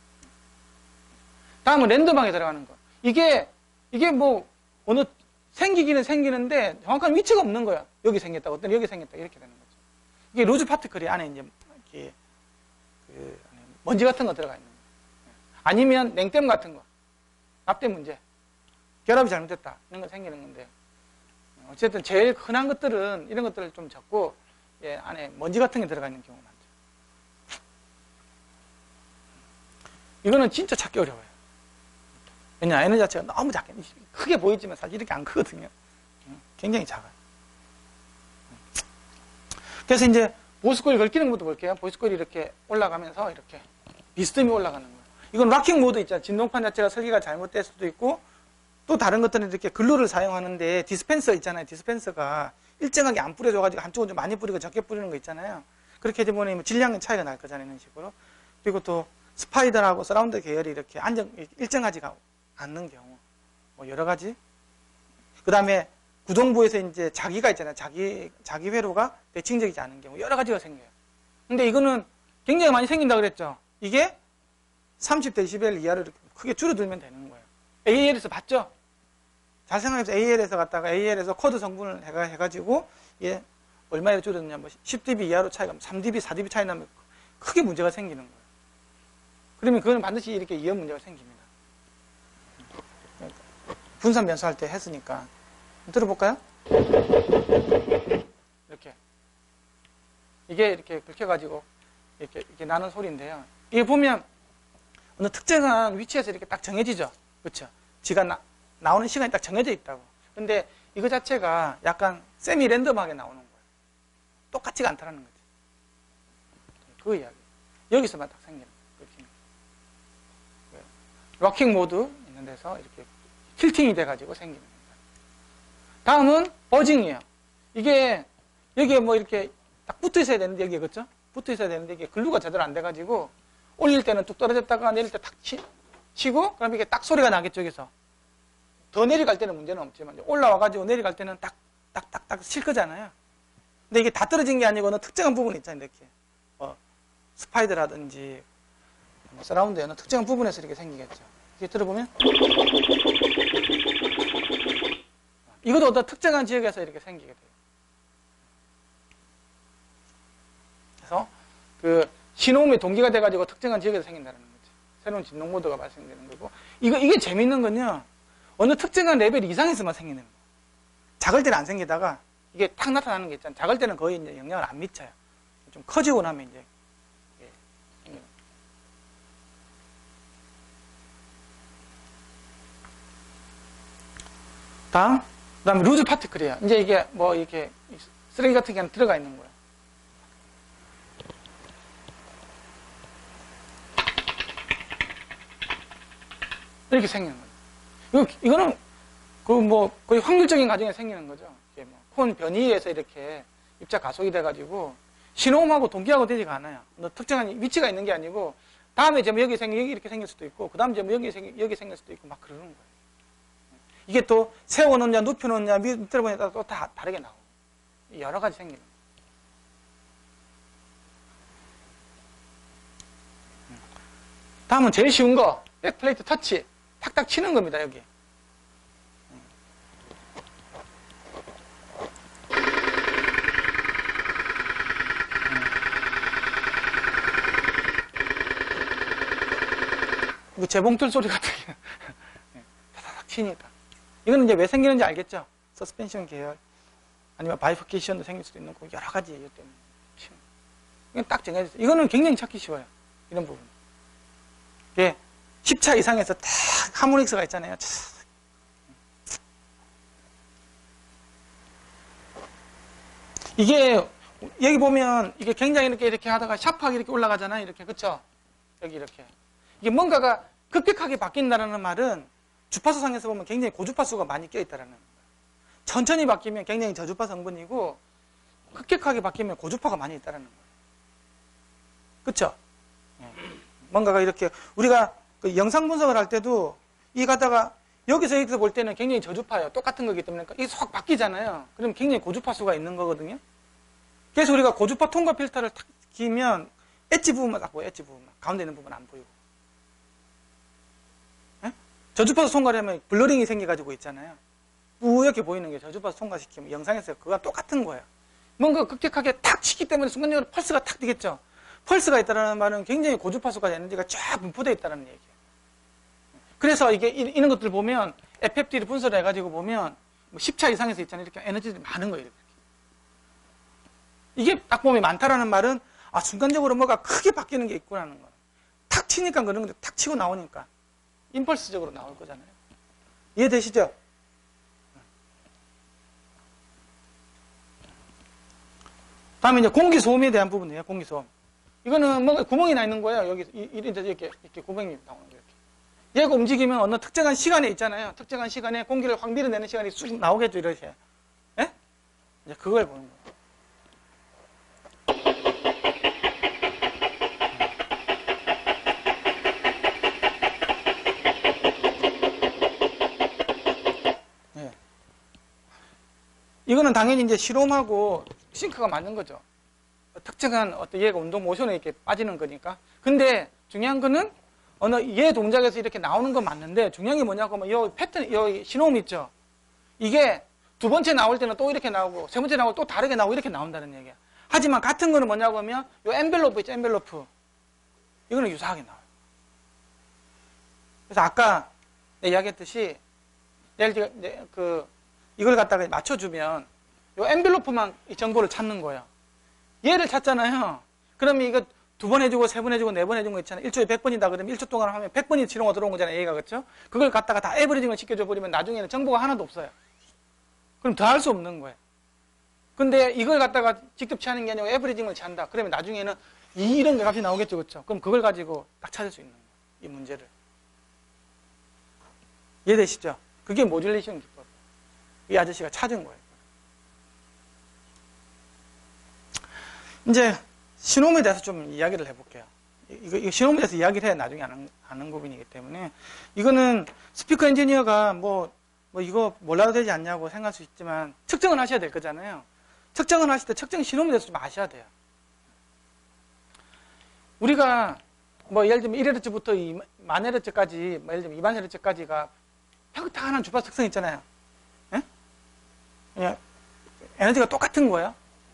다음은 랜덤하게 들어가는 거. 이게 뭐 어느 생기기는 생기는데 정확한 위치가 없는 거야. 여기 생겼다, 어떤 여기 생겼다 이렇게 되는 거죠. 이게 로즈 파티클이 안에 이제 이렇게 그 먼지 같은 거 들어가 있는 거예요. 아니면 냉댐 같은 거, 납땜 문제, 결합이 잘못됐다 이런 거 생기는 건데 어쨌든 제일 흔한 것들은 이런 것들을 좀 적고 예, 안에 먼지 같은 게 들어가 있는 경우가 많죠. 이거는 진짜 찾기 어려워요. 왜냐, 에너지 자체가 너무 작게, 크게 보이지만 사실 이렇게 안 크거든요. 굉장히 작아요. 그래서 이제 보스코일 걸기는 것도 볼게요. 보스코일이 이렇게 올라가면서 이렇게 비스듬히 올라가는 거예요. 이건 락킹 모드 있잖아요. 진동판 자체가 설계가 잘못될 수도 있고 또 다른 것들은 이렇게 글루를 사용하는데 디스펜서 있잖아요. 디스펜서가 일정하게 안 뿌려줘가지고 한쪽은 좀 많이 뿌리고 적게 뿌리는 거 있잖아요. 그렇게 되면 질량의 차이가 날 거잖아요. 이런 식으로. 그리고 또 스파이더하고 서라운드 계열이 이렇게 일정하지가 않는 경우, 뭐 여러 가지. 그 다음에 구동부에서 이제 자기가 있잖아요. 자기 회로가 대칭적이지 않은 경우, 여러 가지가 생겨요. 근데 이거는 굉장히 많이 생긴다 그랬죠. 이게 30데시벨 이하로 이렇게 크게 줄어들면 되는 거예요. AL에서 봤죠? 잘 생각해서 AL에서 갔다가 AL에서 코드 성분을 해가지고, 예, 얼마에 줄어드냐, 뭐 10dB 이하로 차이가, 3dB, 4dB 차이 나면 크게 문제가 생기는 거예요. 그러면 그거는 반드시 이렇게 이연 문제가 생깁니다. 분산 변수할 때 했으니까. 들어볼까요? 이렇게. 이게 이렇게 긁혀가지고, 이렇게 나는 소리인데요. 이게 보면, 어느 특정한 위치에서 이렇게 딱 정해지죠? 그렇죠? 지가 나오는 시간이 딱 정해져 있다고. 근데 이거 자체가 약간 세미 랜덤하게 나오는 거예요. 똑같지가 않다는 거죠. 그 이야기. 여기서만 딱 생기는 거예요. 럭킹 모드 있는 데서 이렇게 틸팅이 돼가지고 생기는 겁니다. 다음은 버징이에요. 이게 여기에 뭐 이렇게 딱 붙어 있어야 되는데 여기에 그렇죠? 붙어 있어야 되는데 이게 글루가 제대로 안 돼가지고 올릴 때는 뚝 떨어졌다가 내릴 때 탁 치고 그럼 이게 딱 소리가 나겠죠. 여기서 더 내려갈 때는 문제는 없지만 올라와가지고 내려갈 때는 딱 딱딱딱 칠 거잖아요. 근데 이게 다 떨어진 게 아니고 어느 특정한 부분이 있잖아요. 이렇게 스파이드라든지 서라운드의 어느 특정한 부분에서 이렇게 생기겠죠. 이렇게 들어보면 이것도 어떤 특정한 지역에서 이렇게 생기게 돼요. 그래서 그 신호음의 동기가 돼가지고 특정한 지역에서 생긴다는 거죠. 새로운 진동 모드가 발생되는 거고, 이게 재밌는 건요, 어느 특정한 레벨 이상에서만 생기는 거예요. 작을 때는 안 생기다가 이게 탁 나타나는 게 있잖아요. 작을 때는 거의 이제 영향을 안 미쳐요. 좀 커지고 나면 이제 생겨요. 그다음에 루즈 파티클이에요. 이제 이게 뭐 이렇게 쓰레기 같은 게 들어가 있는 거예요. 이렇게 생기는 거예요. 이거는 거의 확률적인 과정에 생기는 거죠. 이게 콘 변이에서 이렇게 입자 가속이 돼가지고 신호음하고 동기하고 되지가 않아요. 특정한 위치가 있는 게 아니고 다음에 여기 이렇게 생길 수도 있고 그 다음 여기 생길 수도 있고 막 그러는 거예요. 이게 또 세워놓냐 눕혀놓냐 밑으로 보니까 또 다 다르게 나오고 여러 가지 생기는 거예요. 다음은 제일 쉬운 거 백플레이트 터치 탁탁 치는 겁니다. 여기 이거 재봉틀 소리 같은 게 타닥 치니까 이거는 이제 왜 생기는지 알겠죠? 서스펜션 계열 아니면 바이포케이션도 생길 수도 있는 거고 여러 가지 이유 때문에 치는 이건 딱 정해져 있어요. 이거는 굉장히 찾기 쉬워요. 이런 부분 이게 10차 이상에서 딱 하모닉스가 있잖아요. 이게 여기 보면 이게 굉장히 이렇게 하다가 샤프하게 이렇게 올라가잖아요. 이렇게 그쵸? 여기 이렇게 이게 뭔가가 급격하게 바뀐다는 말은 주파수상에서 보면 굉장히 고주파수가 많이 껴있다는 거예요. 천천히 바뀌면 굉장히 저주파 성분이고 급격하게 바뀌면 고주파가 많이 있다는 거예요. 그쵸? 뭔가가 이렇게 우리가 그 영상 분석을 할 때도 이 갖다가 여기서 볼 때는 굉장히 저주파예요. 똑같은 거기 때문에 이게 확 바뀌잖아요. 그러면 굉장히 고주파수가 있는 거거든요. 그래서 우리가 고주파 통과 필터를 탁 끼면 엣지 부분만 딱 보여요. 엣지 부분만. 가운데 있는 부분 안 보이고. 예? 저주파수 통과를 하면 블러링이 생겨가지고 있잖아요. 뿌옇게 보이는 게 저주파수 통과시키면 영상에서 그거와 똑같은 거예요. 뭔가 급격하게 탁 치기 때문에 순간적으로 펄스가 탁 되겠죠. 펄스가 있다는 말은 굉장히 고주파수가 에너지가 쫙 분포되어 있다는 얘기예요. 그래서 이게 이런 것들 보면 FFT를 분석을 해가지고 보면 뭐 10차 이상에서 있잖아요. 이렇게 에너지들이 많은 거예요. 이렇게. 이게 딱 보면 많다라는 말은 순간적으로 뭐가 크게 바뀌는 게 있구나는 거예요. 탁 치니까 그런 건데 탁 치고 나오니까 임펄스적으로 나올 거잖아요. 이해되시죠? 다음에 이제 공기 소음에 대한 부분이에요. 공기 소음. 이거는 뭔가 구멍이 나 있는 거예요. 여기 이렇게 구멍이 나오는 거예요. 얘가 움직이면 어느 특정한 시간에 있잖아요. 특정한 시간에 공기를 확 밀어내는 시간이 쑥 나오겠죠. 이렇게. 예? 이제 그걸 보는 거예요. 예. 이거는 당연히 이제 실험하고 싱크가 맞는 거죠. 특정한 어떤 얘가 운동 모션에 이렇게 빠지는 거니까. 근데 중요한 거는 어느 얘 동작에서 이렇게 나오는 건 맞는데 중요한 게 뭐냐고 하면 이 패턴, 이 신호음 있죠. 이게 두 번째 나올 때는 또 이렇게 나오고 세 번째 나오고 또 다르게 나오고 이렇게 나온다는 얘기야. 하지만 같은 거는 뭐냐고 하면 이 엔벨로프 있죠. 엔벨로프. 이거는 유사하게 나와요. 그래서 아까 이야기했듯이 예를 들어 이걸 갖다가 맞춰주면 이 엔벨로프만 이 정보를 찾는 거예요. 얘를 찾잖아요. 그러면 이거 2번 해주고 3번 해주고 4번 해준 거 있잖아요. 1초에 100번이다 그러면 1초 동안 하면 100번이 신호가 들어온 거잖아요. 얘가 그렇죠? 그걸 갖다가 다 에버리징을 시켜줘 버리면 나중에는 정보가 하나도 없어요. 그럼 더 할 수 없는 거예요. 근데 이걸 갖다가 직접 취하는 게 아니고 에버리징을 취한다. 그러면 나중에는 이런 값이 나오겠죠. 그렇죠? 그럼 그걸 가지고 딱 찾을 수 있는 거예요. 이 문제를. 이해되시죠? 그게 모듈레이션 기법. 이 아저씨가 찾은 거예요. 이제 신호음에 대해서 좀 이야기를 해볼게요. 이거 신호음에 대해서 이야기를 해야 나중에 아는 부분이기 때문에 이거는 스피커 엔지니어가 뭐 뭐 이거 몰라도 되지 않냐고 생각할 수 있지만 측정은 하셔야 될 거잖아요. 측정을 하실 때 측정 신호에 대해서 좀 아셔야 돼요. 우리가 뭐 예를 들면 1Hz부터 10,000Hz까지 뭐 예를 들면 20,000Hz까지가 평탄한 주파수 특성 있잖아요. 예? 그냥 에너지가 똑같은 거예요.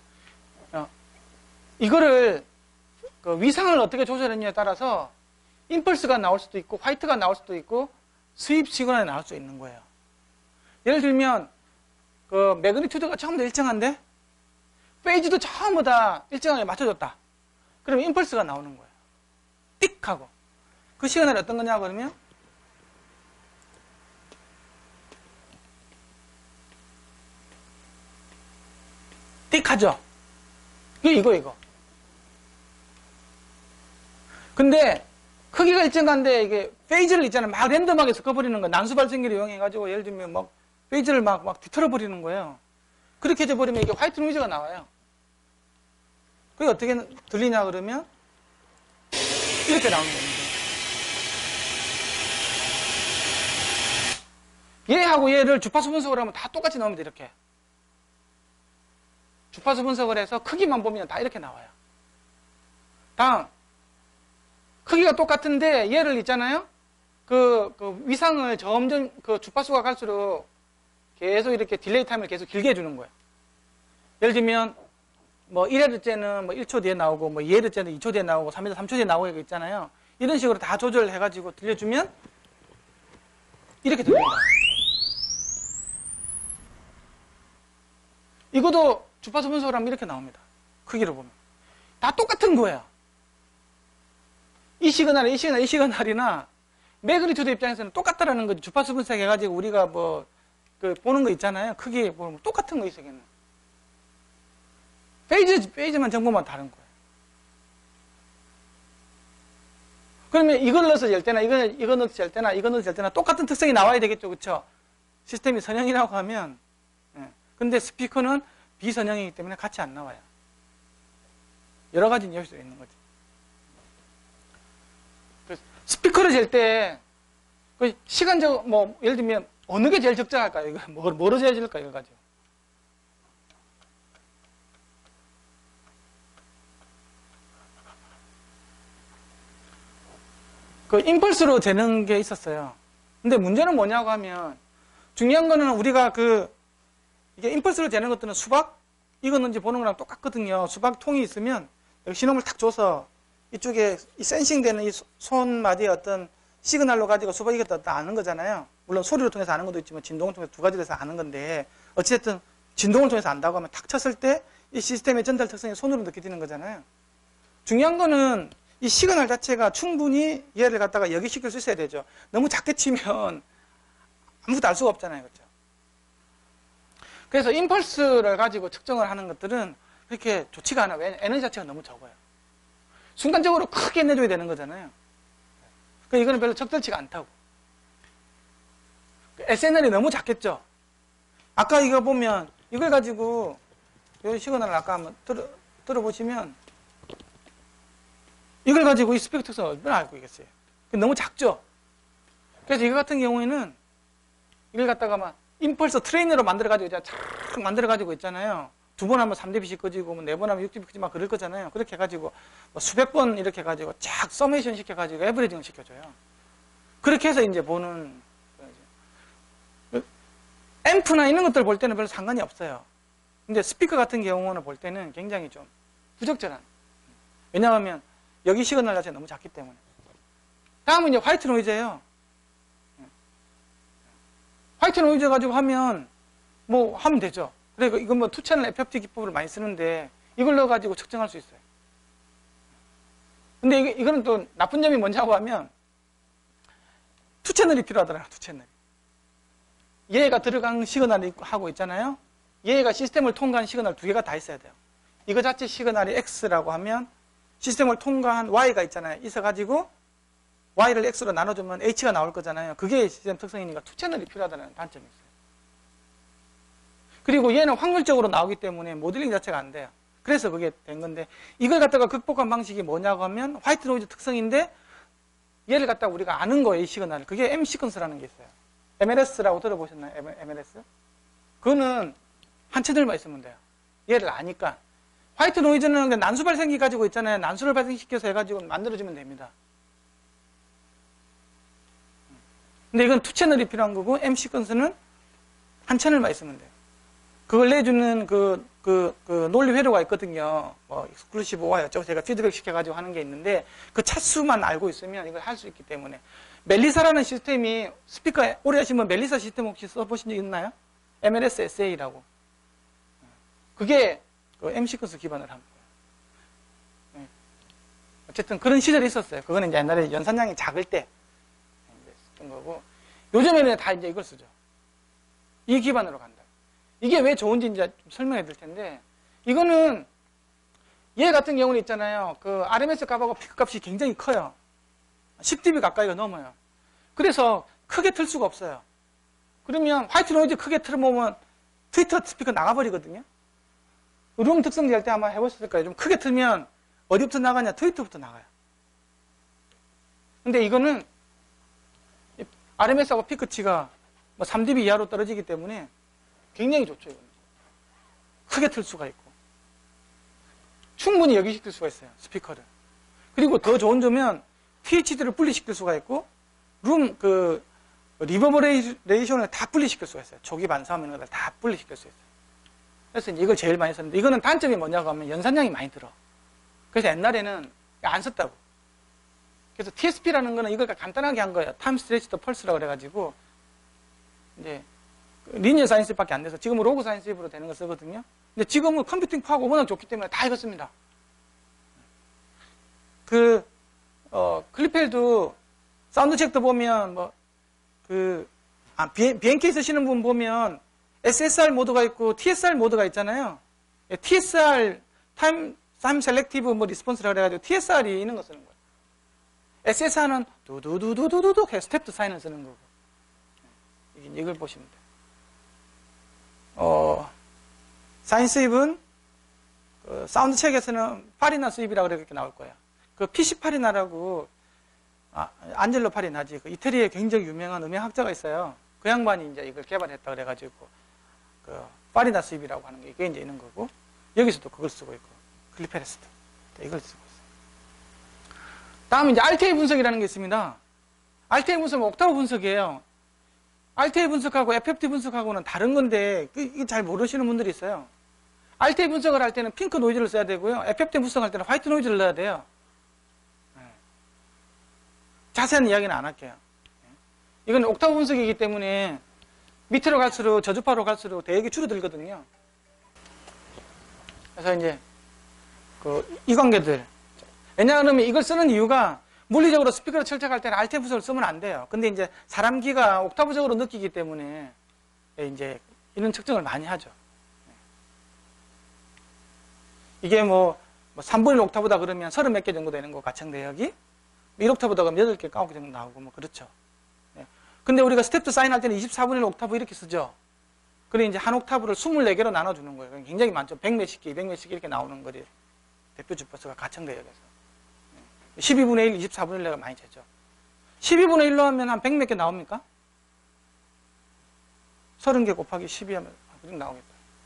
이거를 그 위상을 어떻게 조절했냐에 따라서 임펄스가 나올 수도 있고 화이트가 나올 수도 있고 수입 시그널이 나올 수 있는 거예요. 예를 들면 그 매그니튜드가 전부 다 일정한데 페이지도 전부 다 일정하게 맞춰줬다. 그러면 임펄스가 나오는 거예요. 띡 하고. 그 시그널이 어떤 거냐 그러면 띡 하죠. 이거. 근데 크기가 일정한데 이게 페이지를 있잖아요. 막 랜덤하게 섞어버리는 거. 난수 발생기를 이용해가지고 예를 들면 막 페이지를 막 뒤틀어버리는 거예요. 그렇게 해버리면 이게 화이트 노이즈가 나와요. 그게 어떻게 들리냐 그러면 이렇게 나오는 겁니다. 얘하고 얘를 주파수 분석을 하면 다 똑같이 나옵니다. 이렇게. 주파수 분석을 해서 크기만 보면 다 이렇게 나와요. 다음. 크기가 똑같은데 얘를 있잖아요. 그 위상을 점점 그 주파수가 갈수록 계속 이렇게 딜레이 타임을 계속 길게 해주는 거예요. 예를 들면 뭐 1Hz는 뭐 1초 뒤에 나오고 뭐 2Hz는 2초 뒤에 나오고 3Hz 3초 뒤에 나오고 있잖아요. 이런 식으로 다 조절해가지고 들려주면 이렇게 들립니다. 이것도 주파수 분석을 하면 이렇게 나옵니다. 크기로 보면. 다 똑같은 거예요. 이 시그널이나 매그니튜드 입장에서는 똑같다라는 거죠. 주파수 분석해가지고 우리가 뭐 그 보는 거 있잖아요. 크기 보면 똑같은 거 있어요. 페이지만 정보만 다른 거예요. 그러면 이걸 넣어서 열 때나 이거 넣어서 열 때나 이거 넣어서 열 때나 똑같은 특성이 나와야 되겠죠. 그렇죠? 시스템이 선형이라고 하면 근데 스피커는 비선형이기 때문에 같이 안 나와요. 여러 가지 이유일 수 있는 거죠. 스피커를 잴 때 시간적 뭐 예를 들면 어느 게 제일 적절할까요? 이거 뭐로 재질까요? 이거 가지고. 그 임펄스로 재는 게 있었어요. 근데 문제는 뭐냐고 하면 중요한 거는 우리가 이게 임펄스로 재는 것들은 수박 이거는 이제 보는 거랑 똑같거든요. 수박통이 있으면 여기 신호를 탁 줘서 이쪽에 이 센싱되는 이 손마디의 어떤 시그널로 가지고 수박이 이겼다 아는 거잖아요. 물론 소리를 통해서 아는 것도 있지만 진동을 통해서 두 가지로 해서 아는 건데 어쨌든 진동을 통해서 안다고 하면 탁 쳤을 때 이 시스템의 전달 특성이 손으로 느껴지는 거잖아요. 중요한 거는 이 시그널 자체가 충분히 얘를 갖다가 여기시킬 수 있어야 되죠. 너무 작게 치면 아무것도 알 수가 없잖아요. 그렇죠? 그래서 임펄스를 가지고 측정을 하는 것들은 그렇게 좋지가 않아요. 왜냐하면 에너지 자체가 너무 적어요. 순간적으로 크게 내줘야 되는 거잖아요. 그러니까 이거는 별로 적절치가 않다고. SNL이 너무 작겠죠. 아까 이거 보면 이걸 가지고 이 시그널을 아까 한번 들어보시면 이걸 가지고 이 스펙 특성을 얼마나 알고 있겠어요. 너무 작죠. 그래서 이거 같은 경우에는 이걸 갖다가 막 임펄스 트레이너로 만들어가지고 착 만들어가지고 있잖아요. 2번 하면 3dB씩 꺼지고 뭐 4번 하면 6dB 꺼지고 막 그럴 거잖아요. 그렇게 해가지고 뭐 수백 번 이렇게 해가지고 쫙 서메이션 시켜가지고 에버리징을 시켜줘요. 그렇게 해서 이제 보는 앰프나 이런 것들 볼 때는 별로 상관이 없어요. 근데 스피커 같은 경우는 볼 때는 굉장히 좀 부적절한. 왜냐하면 여기 시그널 자체가 너무 작기 때문에. 다음은 이제 화이트 노이즈예요. 화이트 노이즈 가지고 하면 뭐 하면 되죠. 그리고 이건 뭐 투채널 FFT 기법을 많이 쓰는데 이걸 넣어가지고 측정할 수 있어요. 근데 이거는 또 나쁜 점이 뭐냐고 하면 투채널이 필요하더라고요. 투채널이. 얘가 들어간 시그널이 하고 있잖아요. 얘가 시스템을 통과한 시그널 2개가 다 있어야 돼요. 이거 자체 시그널이 X라고 하면 시스템을 통과한 Y가 있잖아요. 있어가지고 Y를 X로 나눠주면 H가 나올 거잖아요. 그게 시스템 특성이니까 투채널이 필요하다는 단점이 있어요. 그리고 얘는 확률적으로 나오기 때문에 모델링 자체가 안 돼요. 그래서 그게 된 건데 이걸 갖다가 극복한 방식이 뭐냐고 하면 화이트 노이즈 특성인데 얘를 갖다가 우리가 아는 거예요. 이 시그널. 그게 M 시퀀스라는 게 있어요. MLS라고 들어보셨나요? MLS? 그거는 한 채널만 있으면 돼요. 얘를 아니까. 화이트 노이즈는 난수 발생기 가지고 있잖아요. 난수를 발생시켜서 해가지고 만들어주면 됩니다. 근데 이건 2채널이 필요한 거고, M 시퀀스는 한 채널만 있으면 돼요. 그걸 내주는 논리 회로가 있거든요. 뭐, 익스클루시브 오와 어쩌고 제가 피드백 시켜가지고 하는 게 있는데, 그 차수만 알고 있으면 이걸 할 수 있기 때문에. 멜리사라는 시스템이, 스피커 오래 하시면 멜리사 시스템 혹시 써보신 적 있나요? MLS SA라고. 그게 그 M 시퀀스 기반을 한 거예요. 어쨌든 그런 시절이 있었어요. 그거는 이제 옛날에 연산량이 작을 때 썼던 거고, 요즘에는 다 이제 이걸 쓰죠. 이 기반으로 간다. 이게 왜 좋은지 이제 좀 설명해 드릴 텐데, 이거는 얘 같은 경우는 있잖아요. 그 RMS 값하고 피크 값이 굉장히 커요. 10dB 가까이가 넘어요. 그래서 크게 틀 수가 없어요. 그러면 화이트 노이즈 크게 틀어보면 트위터 스피커 나가버리거든요. 룸 특성지 할 때 아마 해보셨을 거예요. 좀 크게 틀면 어디부터 나가냐? 트위터부터 나가요. 근데 이거는 RMS하고 피크치가 뭐 3dB 이하로 떨어지기 때문에 굉장히 좋죠. 이거는. 크게 틀 수가 있고 충분히 여기시킬 수가 있어요. 스피커를. 그리고 더 좋은 점은 THD를 분리시킬 수가 있고 리버버레이션을 다 분리시킬 수가 있어요. 조기 반사하면 이런 것들 다 분리시킬 수 있어요. 그래서 이제 이걸 제일 많이 썼는데, 이거는 단점이 뭐냐고 하면 연산량이 많이 들어. 그래서 옛날에는 안 썼다고. 그래서 TSP라는 거는 이걸 간단하게 한 거예요. 타임 스트레치드 펄스라고 그래가지고 이제 리니어 사이언스밖에 안 돼서 지금은 로그 사이언스로 되는 거 쓰거든요. 근데 지금은 컴퓨팅 파워가 워낙 좋기 때문에 다 이거 씁니다. 클리펠도 사운드 체크도 보면 BNK 쓰시는 분 보면 SSR 모드가 있고 TSR 모드가 있잖아요. TSR 타임 셀렉티브 리스폰스라고 그래가지고 TSR이 있는 거 쓰는 거예요. SSR는 두두두두두두 해서 스텝드 사인을 쓰는 거고. 이걸 보시면 돼요. 사인 수입은 사운드 책에서는 파리나 수입이라고 그렇게 나올 거예요. 그 PC 파리나라고 안젤로 파리나지. 그 이태리에 굉장히 유명한 음향학자가 있어요. 그 양반이 이제 이걸 개발했다 그래가지고 파리나 수입이라고 하는 게 이게 이제 있는 거고, 여기서도 그걸 쓰고 있고, 클리페레스도 이걸 쓰고 있어요. 다음은 이제 RTA 분석이라는 게 있습니다. RTA 분석은 옥타브 분석이에요. RTA 분석하고 FFT 분석하고는 다른 건데, 이게 잘 모르시는 분들이 있어요. RTA 분석을 할 때는 핑크 노이즈를 써야 되고요. FFT 분석할 때는 화이트 노이즈를 넣어야 돼요. 자세한 이야기는 안 할게요. 이건 옥타브 분석이기 때문에 밑으로 갈수록, 저주파로 갈수록 대역이 줄어들거든요. 그래서 이제 이 관계들. 왜냐하면 이걸 쓰는 이유가 물리적으로 스피커를 철책할 때는 RTA 분석을 쓰면 안 돼요. 근데 이제 사람 귀가 옥타브적으로 느끼기 때문에 이제 이런 측정을 많이 하죠. 이게 3분의 1 옥타브다 그러면 30 몇 개 정도 되는 거, 가청 대역이. 1옥타브다 그러면 8개, 9개 정도 나오고 그렇죠. 근데 우리가 스텝도 사인할 때는 24분의 1 옥타브 이렇게 쓰죠. 그래 이제 한 옥타브를 24개로 나눠주는 거예요. 굉장히 많죠. 100 몇십 개, 200 몇십 개 이렇게 나오는 거리. 대표 주파수가 가청 대역에서. 12분의 1, 24분의 1가 많이 재죠. 12분의 1로 하면 한 100 몇 개 나옵니까? 30개 곱하기 12 하면 그렇게 나오겠다.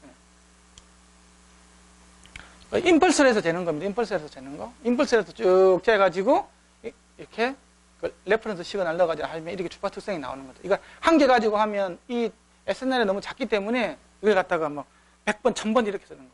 임펄스를 해서 재는 겁니다. 임펄스를 해서 재는 거. 임펄스를 해서 쭉 재가지고 이렇게 레퍼런스 시그널 넣어가지고 하면 이렇게 주파 특성이 나오는 거죠. 이거 한 개 가지고 하면 이 SNL이 너무 작기 때문에 이걸 갖다가 100번, 1000번 이렇게 쓰는 거예요.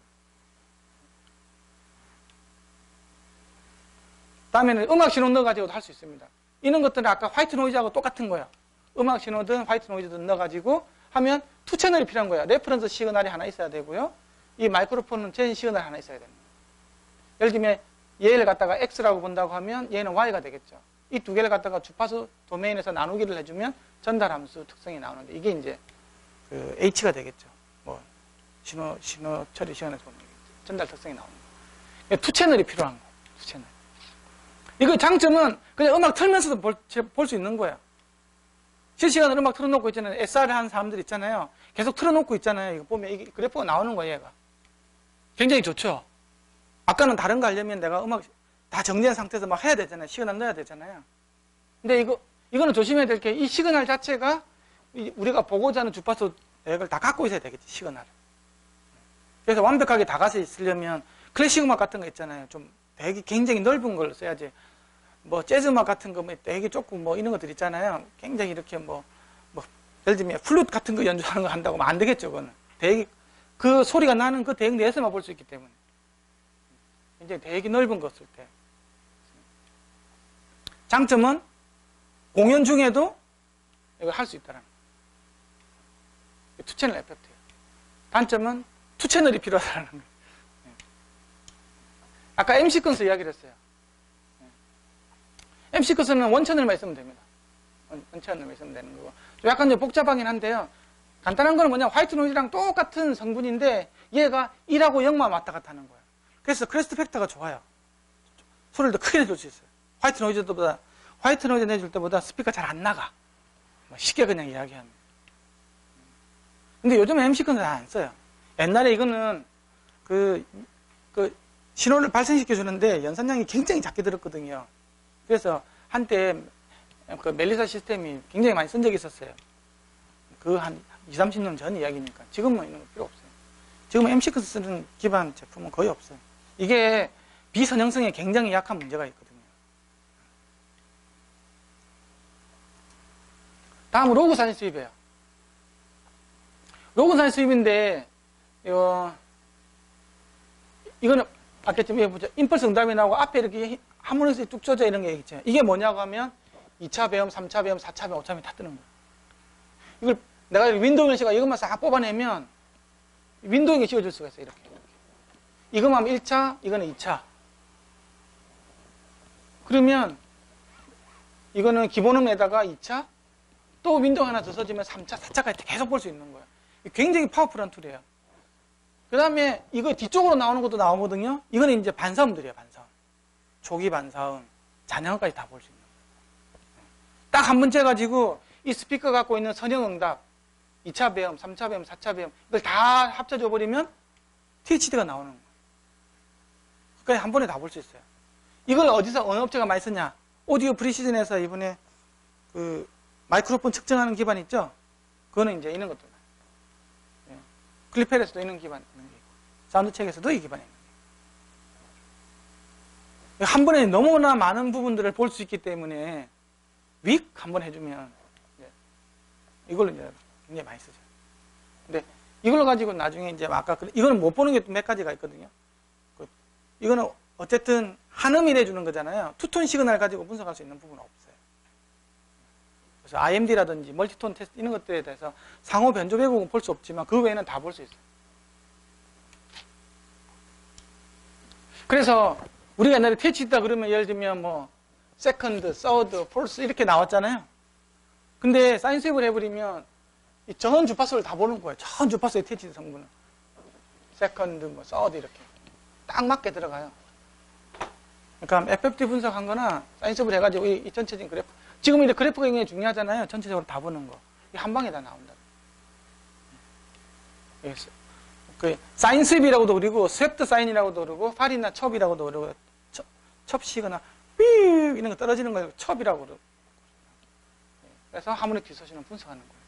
다음에는 음악 신호 넣어가지고도 할 수 있습니다. 이런 것들은 아까 화이트 노이즈하고 똑같은 거예요. 음악 신호든 화이트 노이즈든 넣어가지고 하면 2채널이 필요한 거예요. 레퍼런스 시그널이 하나 있어야 되고요. 이 마이크로폰은 제인 시그널 하나 있어야 됩니다. 예를 들면 얘를 갖다가 X라고 본다고 하면 얘는 Y가 되겠죠. 이 두 개를 갖다가 주파수 도메인에서 나누기를 해주면 전달 함수 특성이 나오는데 이게 이제 H가 되겠죠. 신호 처리 시간에서 보면 전달 특성이 나오는 거예요. 2채널이 필요한 거예요. 2채널. 이거 장점은 그냥 음악 틀면서도 볼 수 있는 거예요. 실시간으로 음악 틀어놓고 있잖아요. SR을 하는 사람들 있잖아요. 계속 틀어놓고 있잖아요. 이거 보면 이게 그래프가 나오는 거예요, 얘가. 굉장히 좋죠. 아까는 다른 거 하려면 내가 음악 다 정리한 상태에서 막 해야 되잖아요. 시그널 넣어야 되잖아요. 근데 이거는 조심해야 될 게 이 시그널 자체가 우리가 보고자 하는 주파수 내역을 다 갖고 있어야 되겠지, 시그널을. 그래서 완벽하게 다 가서 있으려면 클래식 음악 같은 거 있잖아요. 좀 되게 굉장히 넓은 걸 써야지. 뭐 재즈 음악 같은 거 되게 조금 뭐 이런 것들 있잖아요. 굉장히 이렇게 뭐 예를 들면 플룻 같은 거 연주하는 거 한다고 하면 안 되겠죠, 그거는. 되게 그 소리가 나는 그 대역 내에서만 볼 수 있기 때문에. 굉장히 되게 넓은 거 쓸 때. 장점은 공연 중에도 이걸 할 수 있다는 거. 투채널 에펙트예요. 단점은 투채널이 필요하다는 거예요. 아까 MC 건스 이야기를 했어요. MC 건스는 원채널만 있으면 됩니다. 원채널만 있으면 되는 거고. 약간 좀 복잡하긴 한데요. 간단한 거는 뭐냐, 화이트 노이즈랑 똑같은 성분인데 얘가 1하고 0만 왔다 갔다 하는 거예요. 그래서 크레스트 팩터가 좋아요. 소리를 더 크게 내줄 수 있어요. 화이트 노이즈 내줄 때보다 스피커 잘 안 나가. 쉽게 그냥 이야기하면. 근데 요즘에 MC 건을 안 써요. 옛날에 이거는 그 신호를 발생시켜 주는데 연산량이 굉장히 작게 들었거든요. 그래서 한때 그 멜리사 시스템이 굉장히 많이 쓴 적이 있었어요. 그 한 20, 30년 전 이야기니까. 지금은 이런 거 필요 없어요. 지금 MC-컨스 쓰는 기반 제품은 거의 없어요. 이게 비선형성에 굉장히 약한 문제가 있거든요. 다음은 로그 사진 수입이에요. 로그 사진 수입인데 이거는 아까 좀 보죠. 임펄스 응답이 나오고 앞에 이렇게 하모닉스 뚝 쪄져 이런 게 있죠. 이게 뭐냐고 하면 2차 배음, 3차 배음, 4차 배음, 5차 배음 다 뜨는 거예요. 이걸 내가 윈도우 형식가 이것만 싹 뽑아내면 윈도우에 씌워줄 수가 있어요. 이렇게. 이것만 하면 1차, 이거는 2차. 그러면 이거는 기본음에다가 2차, 또 윈도우 하나 더 써주면 3차, 4차까지 계속 볼 수 있는 거예요. 굉장히 파워풀한 툴이에요. 그 다음에 이거 뒤쪽으로 나오는 것도 나오거든요. 이거는 이제 반사음들이에요, 반사음. 초기 반사음, 잔향음까지 다 볼 수 있는 거예요. 딱 한 번째 가지고 이 스피커 갖고 있는 선형응답, 2차 배음, 3차 배음, 4차 배음, 이걸 다 합쳐줘 버리면 THD가 나오는 거예요. 그러니까 한 번에 다 볼 수 있어요. 이걸 어디서, 어느 업체가 많이 쓰냐? 오디오 프리시즌에서 이번에 그 마이크로폰 측정하는 기반 있죠? 그거는 이제 이런 것들. 클리펠에서도 이런 기반 있는 게 있고, 사운드 책에서도 이 기반이 있는 게. 한 번에 너무나 많은 부분들을 볼 수 있기 때문에 윅 한번 해주면 이걸로 이제 굉장히 많이 쓰죠. 근데 이걸 가지고 나중에 이제 아까 이거는 못 보는 게 몇 가지가 있거든요. 이거는 어쨌든 한음이 내주는 거잖아요. 투톤 시그널 가지고 분석할 수 있는 부분은 없어요. 그래서 IMD라든지 멀티톤 테스트 이런 것들에 대해서 상호 변조 왜곡은 볼 수 없지만 그 외에는 다 볼 수 있어요. 그래서 우리가 옛날에 퇴치 있다 그러면 예를 들면 뭐 세컨드, 서드, 폴스 이렇게 나왔잖아요. 근데 사인 수입을 해버리면 이 전 주파수를 다 보는 거예요. 전 주파수의 퇴치 성분은. 세컨드, 뭐 서드 이렇게 딱 맞게 들어가요. 그러니까 FFT 분석한 거나 사인 수입을 해가지고 이 전체적인 그래프. 지금 이제 그래프가 굉장히 중요하잖아요. 전체적으로 다 보는 거. 이게 한 방에 다 나온다. 그 사인 수입이라고도 그러고 스웹트 사인이라고도 그러고 팔이나 첩이라고도 그러고 첩시거나 삐 이런 거 떨어지는 거 첩이라고 그러고. 그래서 하모닉 디스토션을 분석하는 거예요.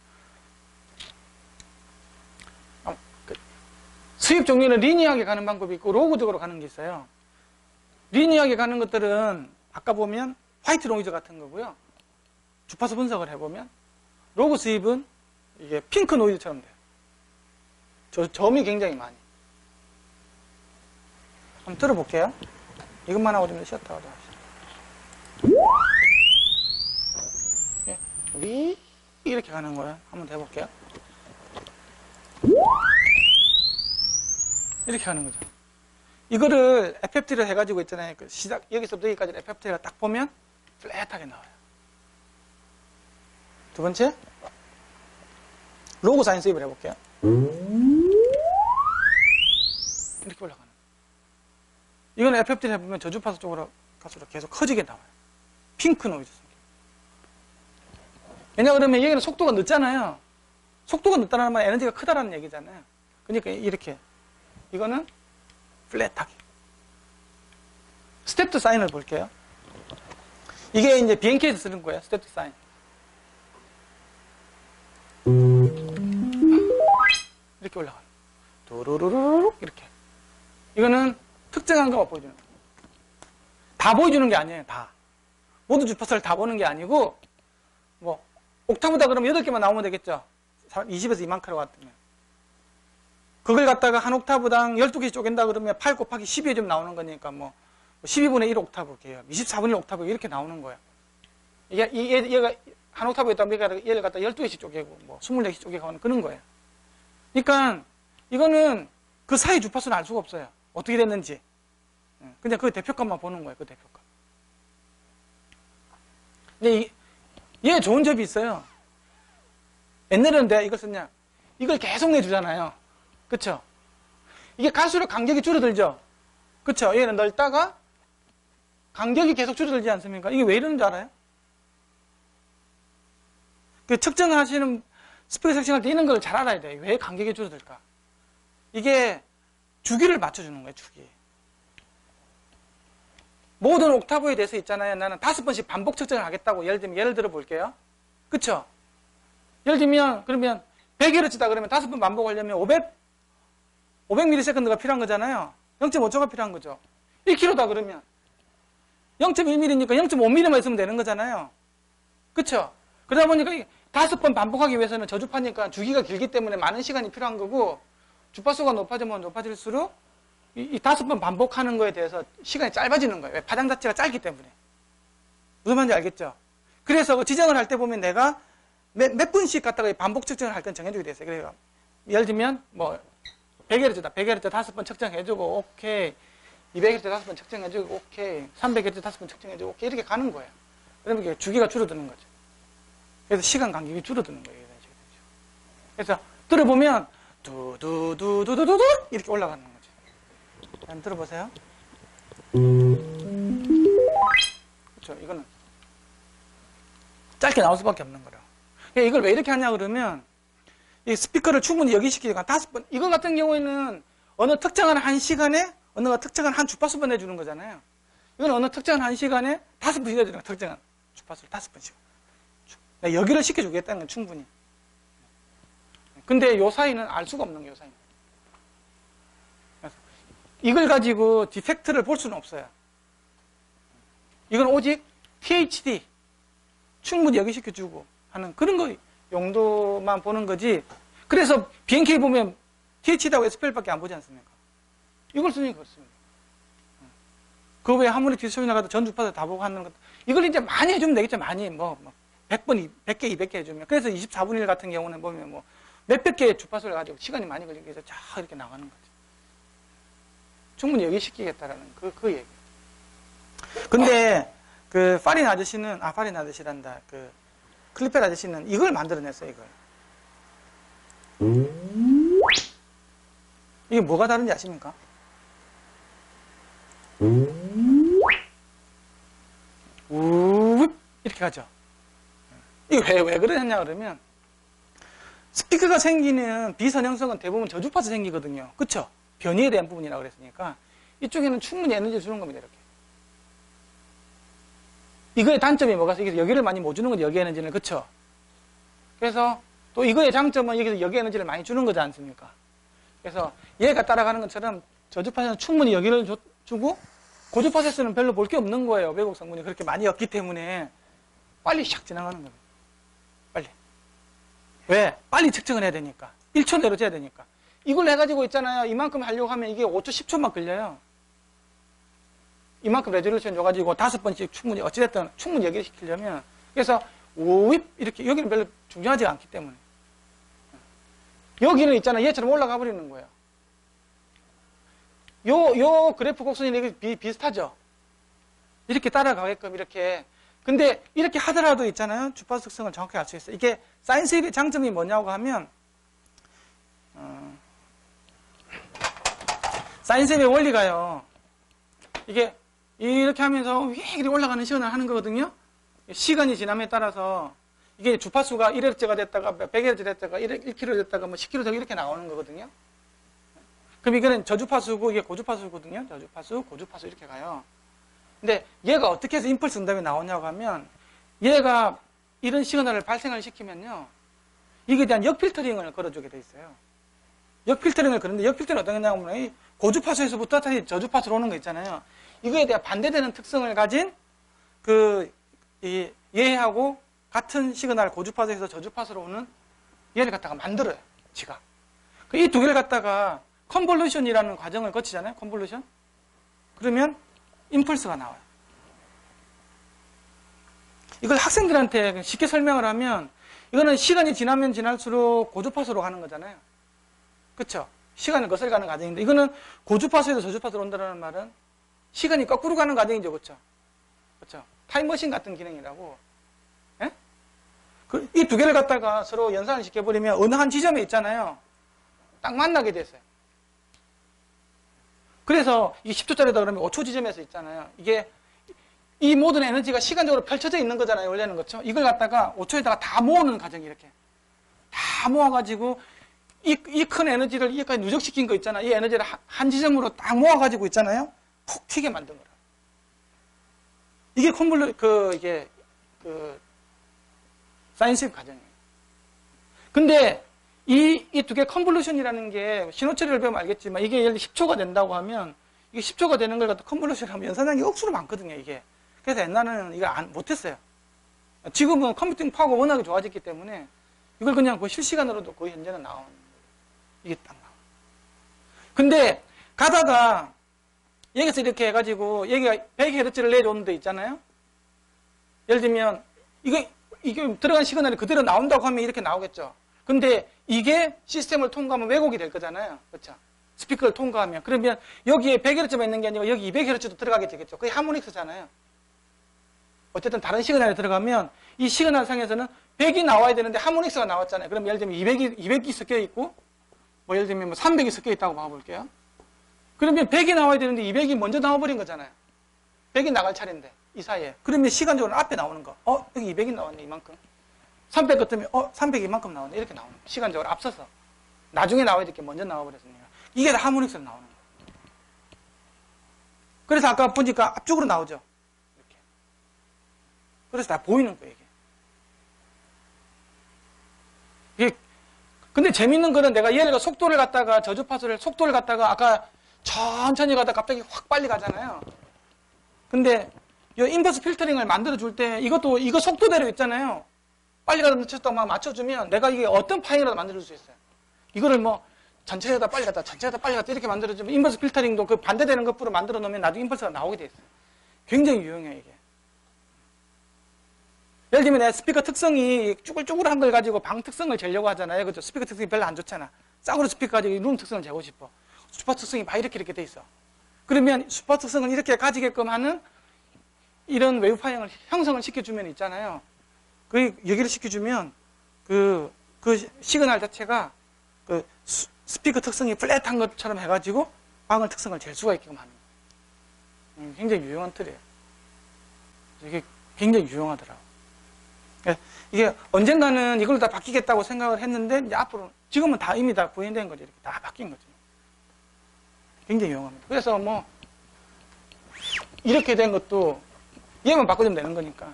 수입 종류는 리니어하게 가는 방법이 있고 로그적으로 가는 게 있어요. 리니어하게 가는 것들은 아까 보면 화이트 노이즈 같은 거고요. 주파수 분석을 해보면 로그 수입은 이게 핑크 노이즈처럼 돼요. 점이 굉장히 많이. 한번 들어볼게요. 이것만 하고 좀 쉬었다 가자. 위 이렇게 가는 거예요. 한번 더 해볼게요. 이렇게 가는 거죠. 이거를 FFT를 해가지고 있잖아요. 그 시작 여기서부터 여기까지 FFT를 딱 보면 플랫하게 나와요. 두 번째 로그 사인 수입을 해볼게요. 이렇게 올라가는 거예요. 이건 FFT를 해보면 저주파수 쪽으로 갈수록 계속 커지게 나와요. 핑크 노이즈. 왜냐 그러면 여기는 속도가 늦잖아요. 속도가 늦다는 말은 에너지가 크다라는 얘기잖아요. 그러니까 이렇게 이거는 플랫하게. 스텝드 사인을 볼게요. 이게 이제 BNK에서 쓰는 거예요. 스텝드 사인. 이렇게 올라가는 거예요. 도루루루룩 이렇게. 이거는 특정한 것만 보여주는 거예요. 다 보여주는 게 아니에요. 다. 모든 주파수를 다 보는 게 아니고 뭐 옥타브다 그러면 8개만 나오면 되겠죠. 20에서 2만 킬로 같으면. 그걸 갖다가 한 옥타브당 12개 쪼갠다 그러면 8 곱하기 12에 좀 나오는 거니까 뭐 12분의 1 옥타브 개요. 24분의 1 옥타브 이렇게 나오는 거예요. 얘가 한 옥타브에 있다면 얘를 갖다 12개씩 쪼개고 뭐 24개씩 쪼개고 하는 그런 거예요. 그러니까 이거는 그 사이 주파수는 알 수가 없어요. 어떻게 됐는지. 그냥 그 대표값만 보는 거예요. 그 대표값. 근데 얘 좋은 점이 있어요. 옛날에는 내가 이걸 썼냐? 이걸 계속 내주잖아요. 그쵸? 이게 갈수록 간격이 줄어들죠? 그쵸? 얘는 넓다가 간격이 계속 줄어들지 않습니까? 이게 왜 이러는 줄 알아요? 그 측정하시는 스피커 섹션할 때 이런 걸 잘 알아야 돼요. 왜 간격이 줄어들까? 이게 주기를 맞춰주는 거예요, 주기. 모든 옥타브에 대해서 있잖아요. 나는 5번씩 반복 측정을 하겠다고. 예를 들어 볼게요. 그쵸? 예를 들면, 그러면 100Hz다 그러면 5번 반복하려면 500ms가 필요한 거잖아요. 0.5초가 필요한 거죠. 1kg다 그러면 0.1mm니까 0.5mm만 있으면 되는 거잖아요. 그쵸? 그러다 보니까 5번 반복하기 위해서는 저주파니까 주기가 길기 때문에 많은 시간이 필요한 거고, 주파수가 높아지면 높아질수록 이 5번 반복하는 거에 대해서 시간이 짧아지는 거예요. 왜? 파장 자체가 짧기 때문에. 무슨 말인지 알겠죠? 그래서 그 지정을 할 때 보면 내가 몇 분씩 갖다가 반복 측정을 할 땐 정해주게 됐어요. 그래서 예를 들면 뭐 100Hz다. 100Hz 5번 측정해주고 오케이. 200Hz 5번 측정해주고 오케이. 300Hz 5번 측정해주고 오케이. 이렇게 가는 거예요. 그러면 이게 주기가 줄어드는 거죠. 그래서 시간 간격이 줄어드는 거예요. 그래서 들어보면 두두두두두두 이렇게 올라가는 거죠. 한번 들어보세요. 그렇죠. 이거는 짧게 나올 수밖에 없는 거라. 이걸 왜 이렇게 하냐 그러면 이 스피커를 충분히 여기시키니까 5번. 이거 같은 경우에는 어느 특정한 한 시간에 어느 특정한 한 주파수만 내주는 거잖아요. 이건 어느 특정한 한 시간에 5번씩 내주는 거예요. 특정한 주파수를 5번씩. 여기를 시켜주겠다는 건 충분히. 근데 요 사이는 알 수가 없는 거예요. 요 사이는. 그래서 이걸 가지고 디펙트를 볼 수는 없어요. 이건 오직 THD 충분히 여기시켜주고 하는 그런 거 용도만 보는 거지. 그래서 BNK 보면 THD하고 SPL밖에 안 보지 않습니까? 이걸 쓰니까 그렇습니다. 그 외에 하모닉 디스토션이나 가도 전 주파수 다 보고 하는 것. 이걸 이제 많이 해주면 되겠죠. 많이 100번, 100개, 200개 해주면. 그래서 24분의 1 같은 경우는 보면 뭐 몇백 개의 주파수를 가지고 시간이 많이 걸리기 위해서 쫙 이렇게 나가는 거죠. 충분히 여기시키겠다라는 그 얘기. 근데 그 파린 아저씨란다. 그 클리펠 아저씨는 이걸 만들어냈어요. 이걸. 이게 뭐가 다른지 아십니까? 이렇게 가죠. 이게 왜 그러냐 그러면 스피커가 생기는 비선형성은 대부분 저주파수 생기거든요. 그쵸? 변이에 대한 부분이라고 그랬으니까 이쪽에는 충분히 에너지를 주는 겁니다. 이렇게. 이거의 단점이 뭐가 있어요? 여기를 많이 못 주는 거죠. 여기 에너지는. 그쵸? 그래서 또 이거의 장점은 여기서 여기 에너지를 많이 주는 거지 않습니까? 그래서 얘가 따라가는 것처럼 저주파수는 충분히 여기를 주고 고주파수에서는 별로 볼 게 없는 거예요. 외국 성분이 그렇게 많이 없기 때문에 빨리 샥 지나가는 겁니다. 빨리. 왜? 빨리 측정을 해야 되니까. 1초 내로 재야 되니까. 이걸 해가지고 있잖아요. 이만큼 하려고 하면 이게 5초, 10초만 걸려요. 이만큼 레졸루션 줘가지고 5번씩 충분히 어찌됐든 충분히 여기를 시키려면 그래서 오입 이렇게 여기는 별로 중요하지 않기 때문에 여기는 있잖아요. 얘처럼 올라가 버리는 거예요. 요 그래프 곡선이 비슷하죠. 이렇게 따라가게끔 이렇게. 근데 이렇게 하더라도 있잖아요. 주파수 특성을 정확하게 알 수 있어요. 이게 사인스웨이의 장점이 뭐냐고 하면 사인스웨이의 원리가요. 이게 이렇게 하면서 위에 올라가는 시간을 하는 거거든요. 시간이 지남에 따라서 이게 주파수가 1Hz가 됐다가 100Hz 됐다가 1kHz 됐다가 뭐 10kHz 되고 이렇게 나오는 거거든요. 그럼 이거는 저주파수고 이게 고주파수거든요. 저주파수, 고주파수 이렇게 가요. 근데 얘가 어떻게 해서 임펄스 응답이 나오냐고 하면 얘가 이런 시그널을 발생을 시키면요. 이게 대한 역필터링을 걸어주게 돼 있어요. 역필터링을 그런데 역필터링은 어떤 거냐면 이 고주파수에서부터 다시 저주파수로 오는 거 있잖아요. 이거에 대한 반대되는 특성을 가진 이 얘하고 같은 시그널 고주파수에서 저주파수로 오는 얘를 갖다가 만들어요. 지가. 이 두 개를 갖다가 컨볼루션이라는 과정을 거치잖아요. 컨볼루션. 그러면 임펄스가 나와요. 이걸 학생들한테 쉽게 설명을 하면 이거는 시간이 지나면 지날수록 고주파수로 가는 거잖아요. 그렇죠? 시간을 거슬러가는 과정인데 이거는 고주파수에서 저주파수로 온다는 말은 시간이 거꾸로 가는 과정이죠. 그렇죠? 그렇죠? 타임머신 같은 기능이라고. 예? 이 두 개를 갖다가 서로 연산을 시켜버리면 어느 한 지점에 있잖아요. 딱 만나게 됐어요. 그래서 이 10초짜리다 그러면 5초 지점에서 있잖아요. 이게 이 모든 에너지가 시간적으로 펼쳐져 있는 거잖아요. 원래는 그렇죠? 이걸 갖다가 5초에다가 다 모으는 과정이 이렇게 다 모아가지고 이 큰 에너지를 여기까지 누적시킨 거 있잖아요. 이 에너지를 한 지점으로 딱 모아가지고 있잖아요. 푹 튀게 만든 거라. 이게 이게 사이언스의 과정이에요. 근데 이 두 개 컨볼루션이라는 게 신호 처리를 배우면 알겠지만 이게 예를 들어 10초가 된다고 하면 이게 10초가 되는 걸 갖다 컨볼루션 하면 연산량이 억수로 많거든요. 이게. 그래서 옛날에는 이걸 못했어요. 지금은 컴퓨팅 파워가 워낙에 좋아졌기 때문에 이걸 그냥 거의 실시간으로도 거의 현재는 나오는 거예요. 이게 딱 나와요. 근데 가다가 여기서 이렇게 해가지고 여기가 100Hz를 내려오는 데 있잖아요. 예를 들면 이게 들어간 시그널이 그대로 나온다고 하면 이렇게 나오겠죠. 근데 이게 시스템을 통과하면 왜곡이 될 거잖아요. 그렇죠? 스피커를 통과하면. 그러면 여기에 100Hz만 있는 게 아니라 여기 200Hz도 들어가게 되겠죠. 그게 하모닉스잖아요. 어쨌든 다른 시그널에 들어가면 이 시그널 상에서는 100이 나와야 되는데 하모닉스가 나왔잖아요. 그럼 예를 들면 200이 섞여 있고 뭐 예를 들면 300이 섞여 있다고 봐볼게요. 그러면 100이 나와야 되는데 200이 먼저 나와버린 거잖아요. 100이 나갈 차례인데 이 사이에. 그러면 시간적으로 앞에 나오는 거. 여기 200이 나왔네 이만큼. 300 같으면 300이 이만큼 나오네 이렇게 나오는 거. 시간적으로 앞서서. 나중에 나와야 될 게 먼저 나와버렸으니까. 이게 다 하모닉스로 나오는 거예요. 그래서 아까 보니까 앞쪽으로 나오죠. 이렇게. 그래서 다 보이는 거예요 이게. 근데 재밌는 거는 내가 얘네가 속도를 갖다가 속도를 갖다가 아까 천천히 가다가 갑자기 확 빨리 가잖아요. 근데 이 인버스 필터링을 만들어 줄 때 이거 속도대로 있잖아요. 빨리 가다 늦췄다고 막 맞춰주면 내가 이게 어떤 파일이라도 만들어 줄 수 있어요. 이거를 뭐 전체에 다 빨리 갔다 전체에 다 빨리 갔다 이렇게 만들어주면 인버스 필터링도 그 반대되는 것으로 만들어 놓으면 나중에 인버스가 나오게 돼 있어요. 굉장히 유용해요 이게. 예를 들면 내 스피커 특성이 쭈글쭈글한 걸 가지고 방 특성을 재려고 하잖아요. 그죠? 스피커 특성이 별로 안 좋잖아. 싸구려 스피커 가지고 룸 특성을 재고 싶어. 수파 특성이 막 이렇게 돼 있어. 그러면 수파 특성을 이렇게 가지게끔 하는 이런 웨이브 파형을 형성을 시켜주면 있잖아요. 여기를 시켜주면 그 시그널 자체가 그 스피커 특성이 플랫한 것처럼 해가지고 방을 특성을 잴 수가 있게끔 하는 거예요. 굉장히 유용한 틀이에요. 이게 굉장히 유용하더라고요. 이게 언젠가는 이걸로 다 바뀌겠다고 생각을 했는데 이제 앞으로 지금은 다 이미 다 구현된 거죠. 이렇게 다 바뀐 거죠. 굉장히 유용합니다. 그래서 뭐 이렇게 된 것도 얘만 바꿔주면 되는 거니까.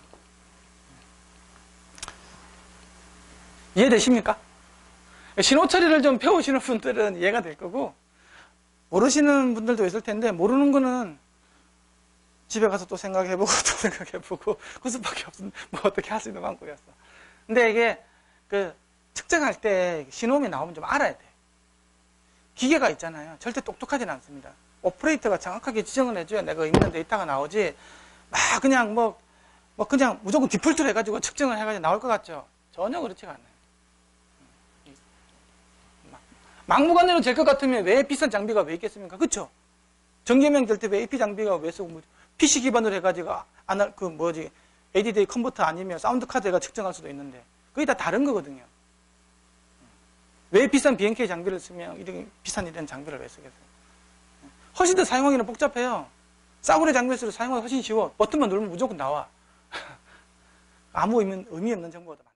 이해되십니까? 신호 처리를 좀 배우시는 분들은 이해가 될 거고 모르시는 분들도 있을 텐데 모르는 거는 집에 가서 또 생각해보고 또 생각해보고 그 수밖에 없으면 뭐 어떻게 할 수 있는 방법이었어. 근데 이게 측정할 때 신호음이 나오면 좀 알아야 돼. 기계가 있잖아요. 절대 똑똑하지는 않습니다. 오퍼레이터가 정확하게 지정을 해줘야 내가 있는 데이터가 나오지 막 그냥 그냥 무조건 디폴트로 해가지고 측정을 해가지고 나올 것 같죠? 전혀 그렇지가 않아요. 막무가내로 될 것 같으면 왜 비싼 장비가 왜 있겠습니까? 그쵸? 전기요명 될 때 왜 AP 장비가 왜 쓰고 PC 기반으로 해가지고 ADD 컨버터 아니면 사운드 카드가 측정할 수도 있는데 그게 다 다른 거거든요. 왜 비싼 BNK 장비를 쓰면 이렇게 비싼 이런 장비를 왜 쓰겠어요? 훨씬 더 사용하기는 복잡해요. 싸구려 장비일수록 사용하기 훨씬 쉬워. 버튼만 누르면 무조건 나와. 아무 의미 없는 정보가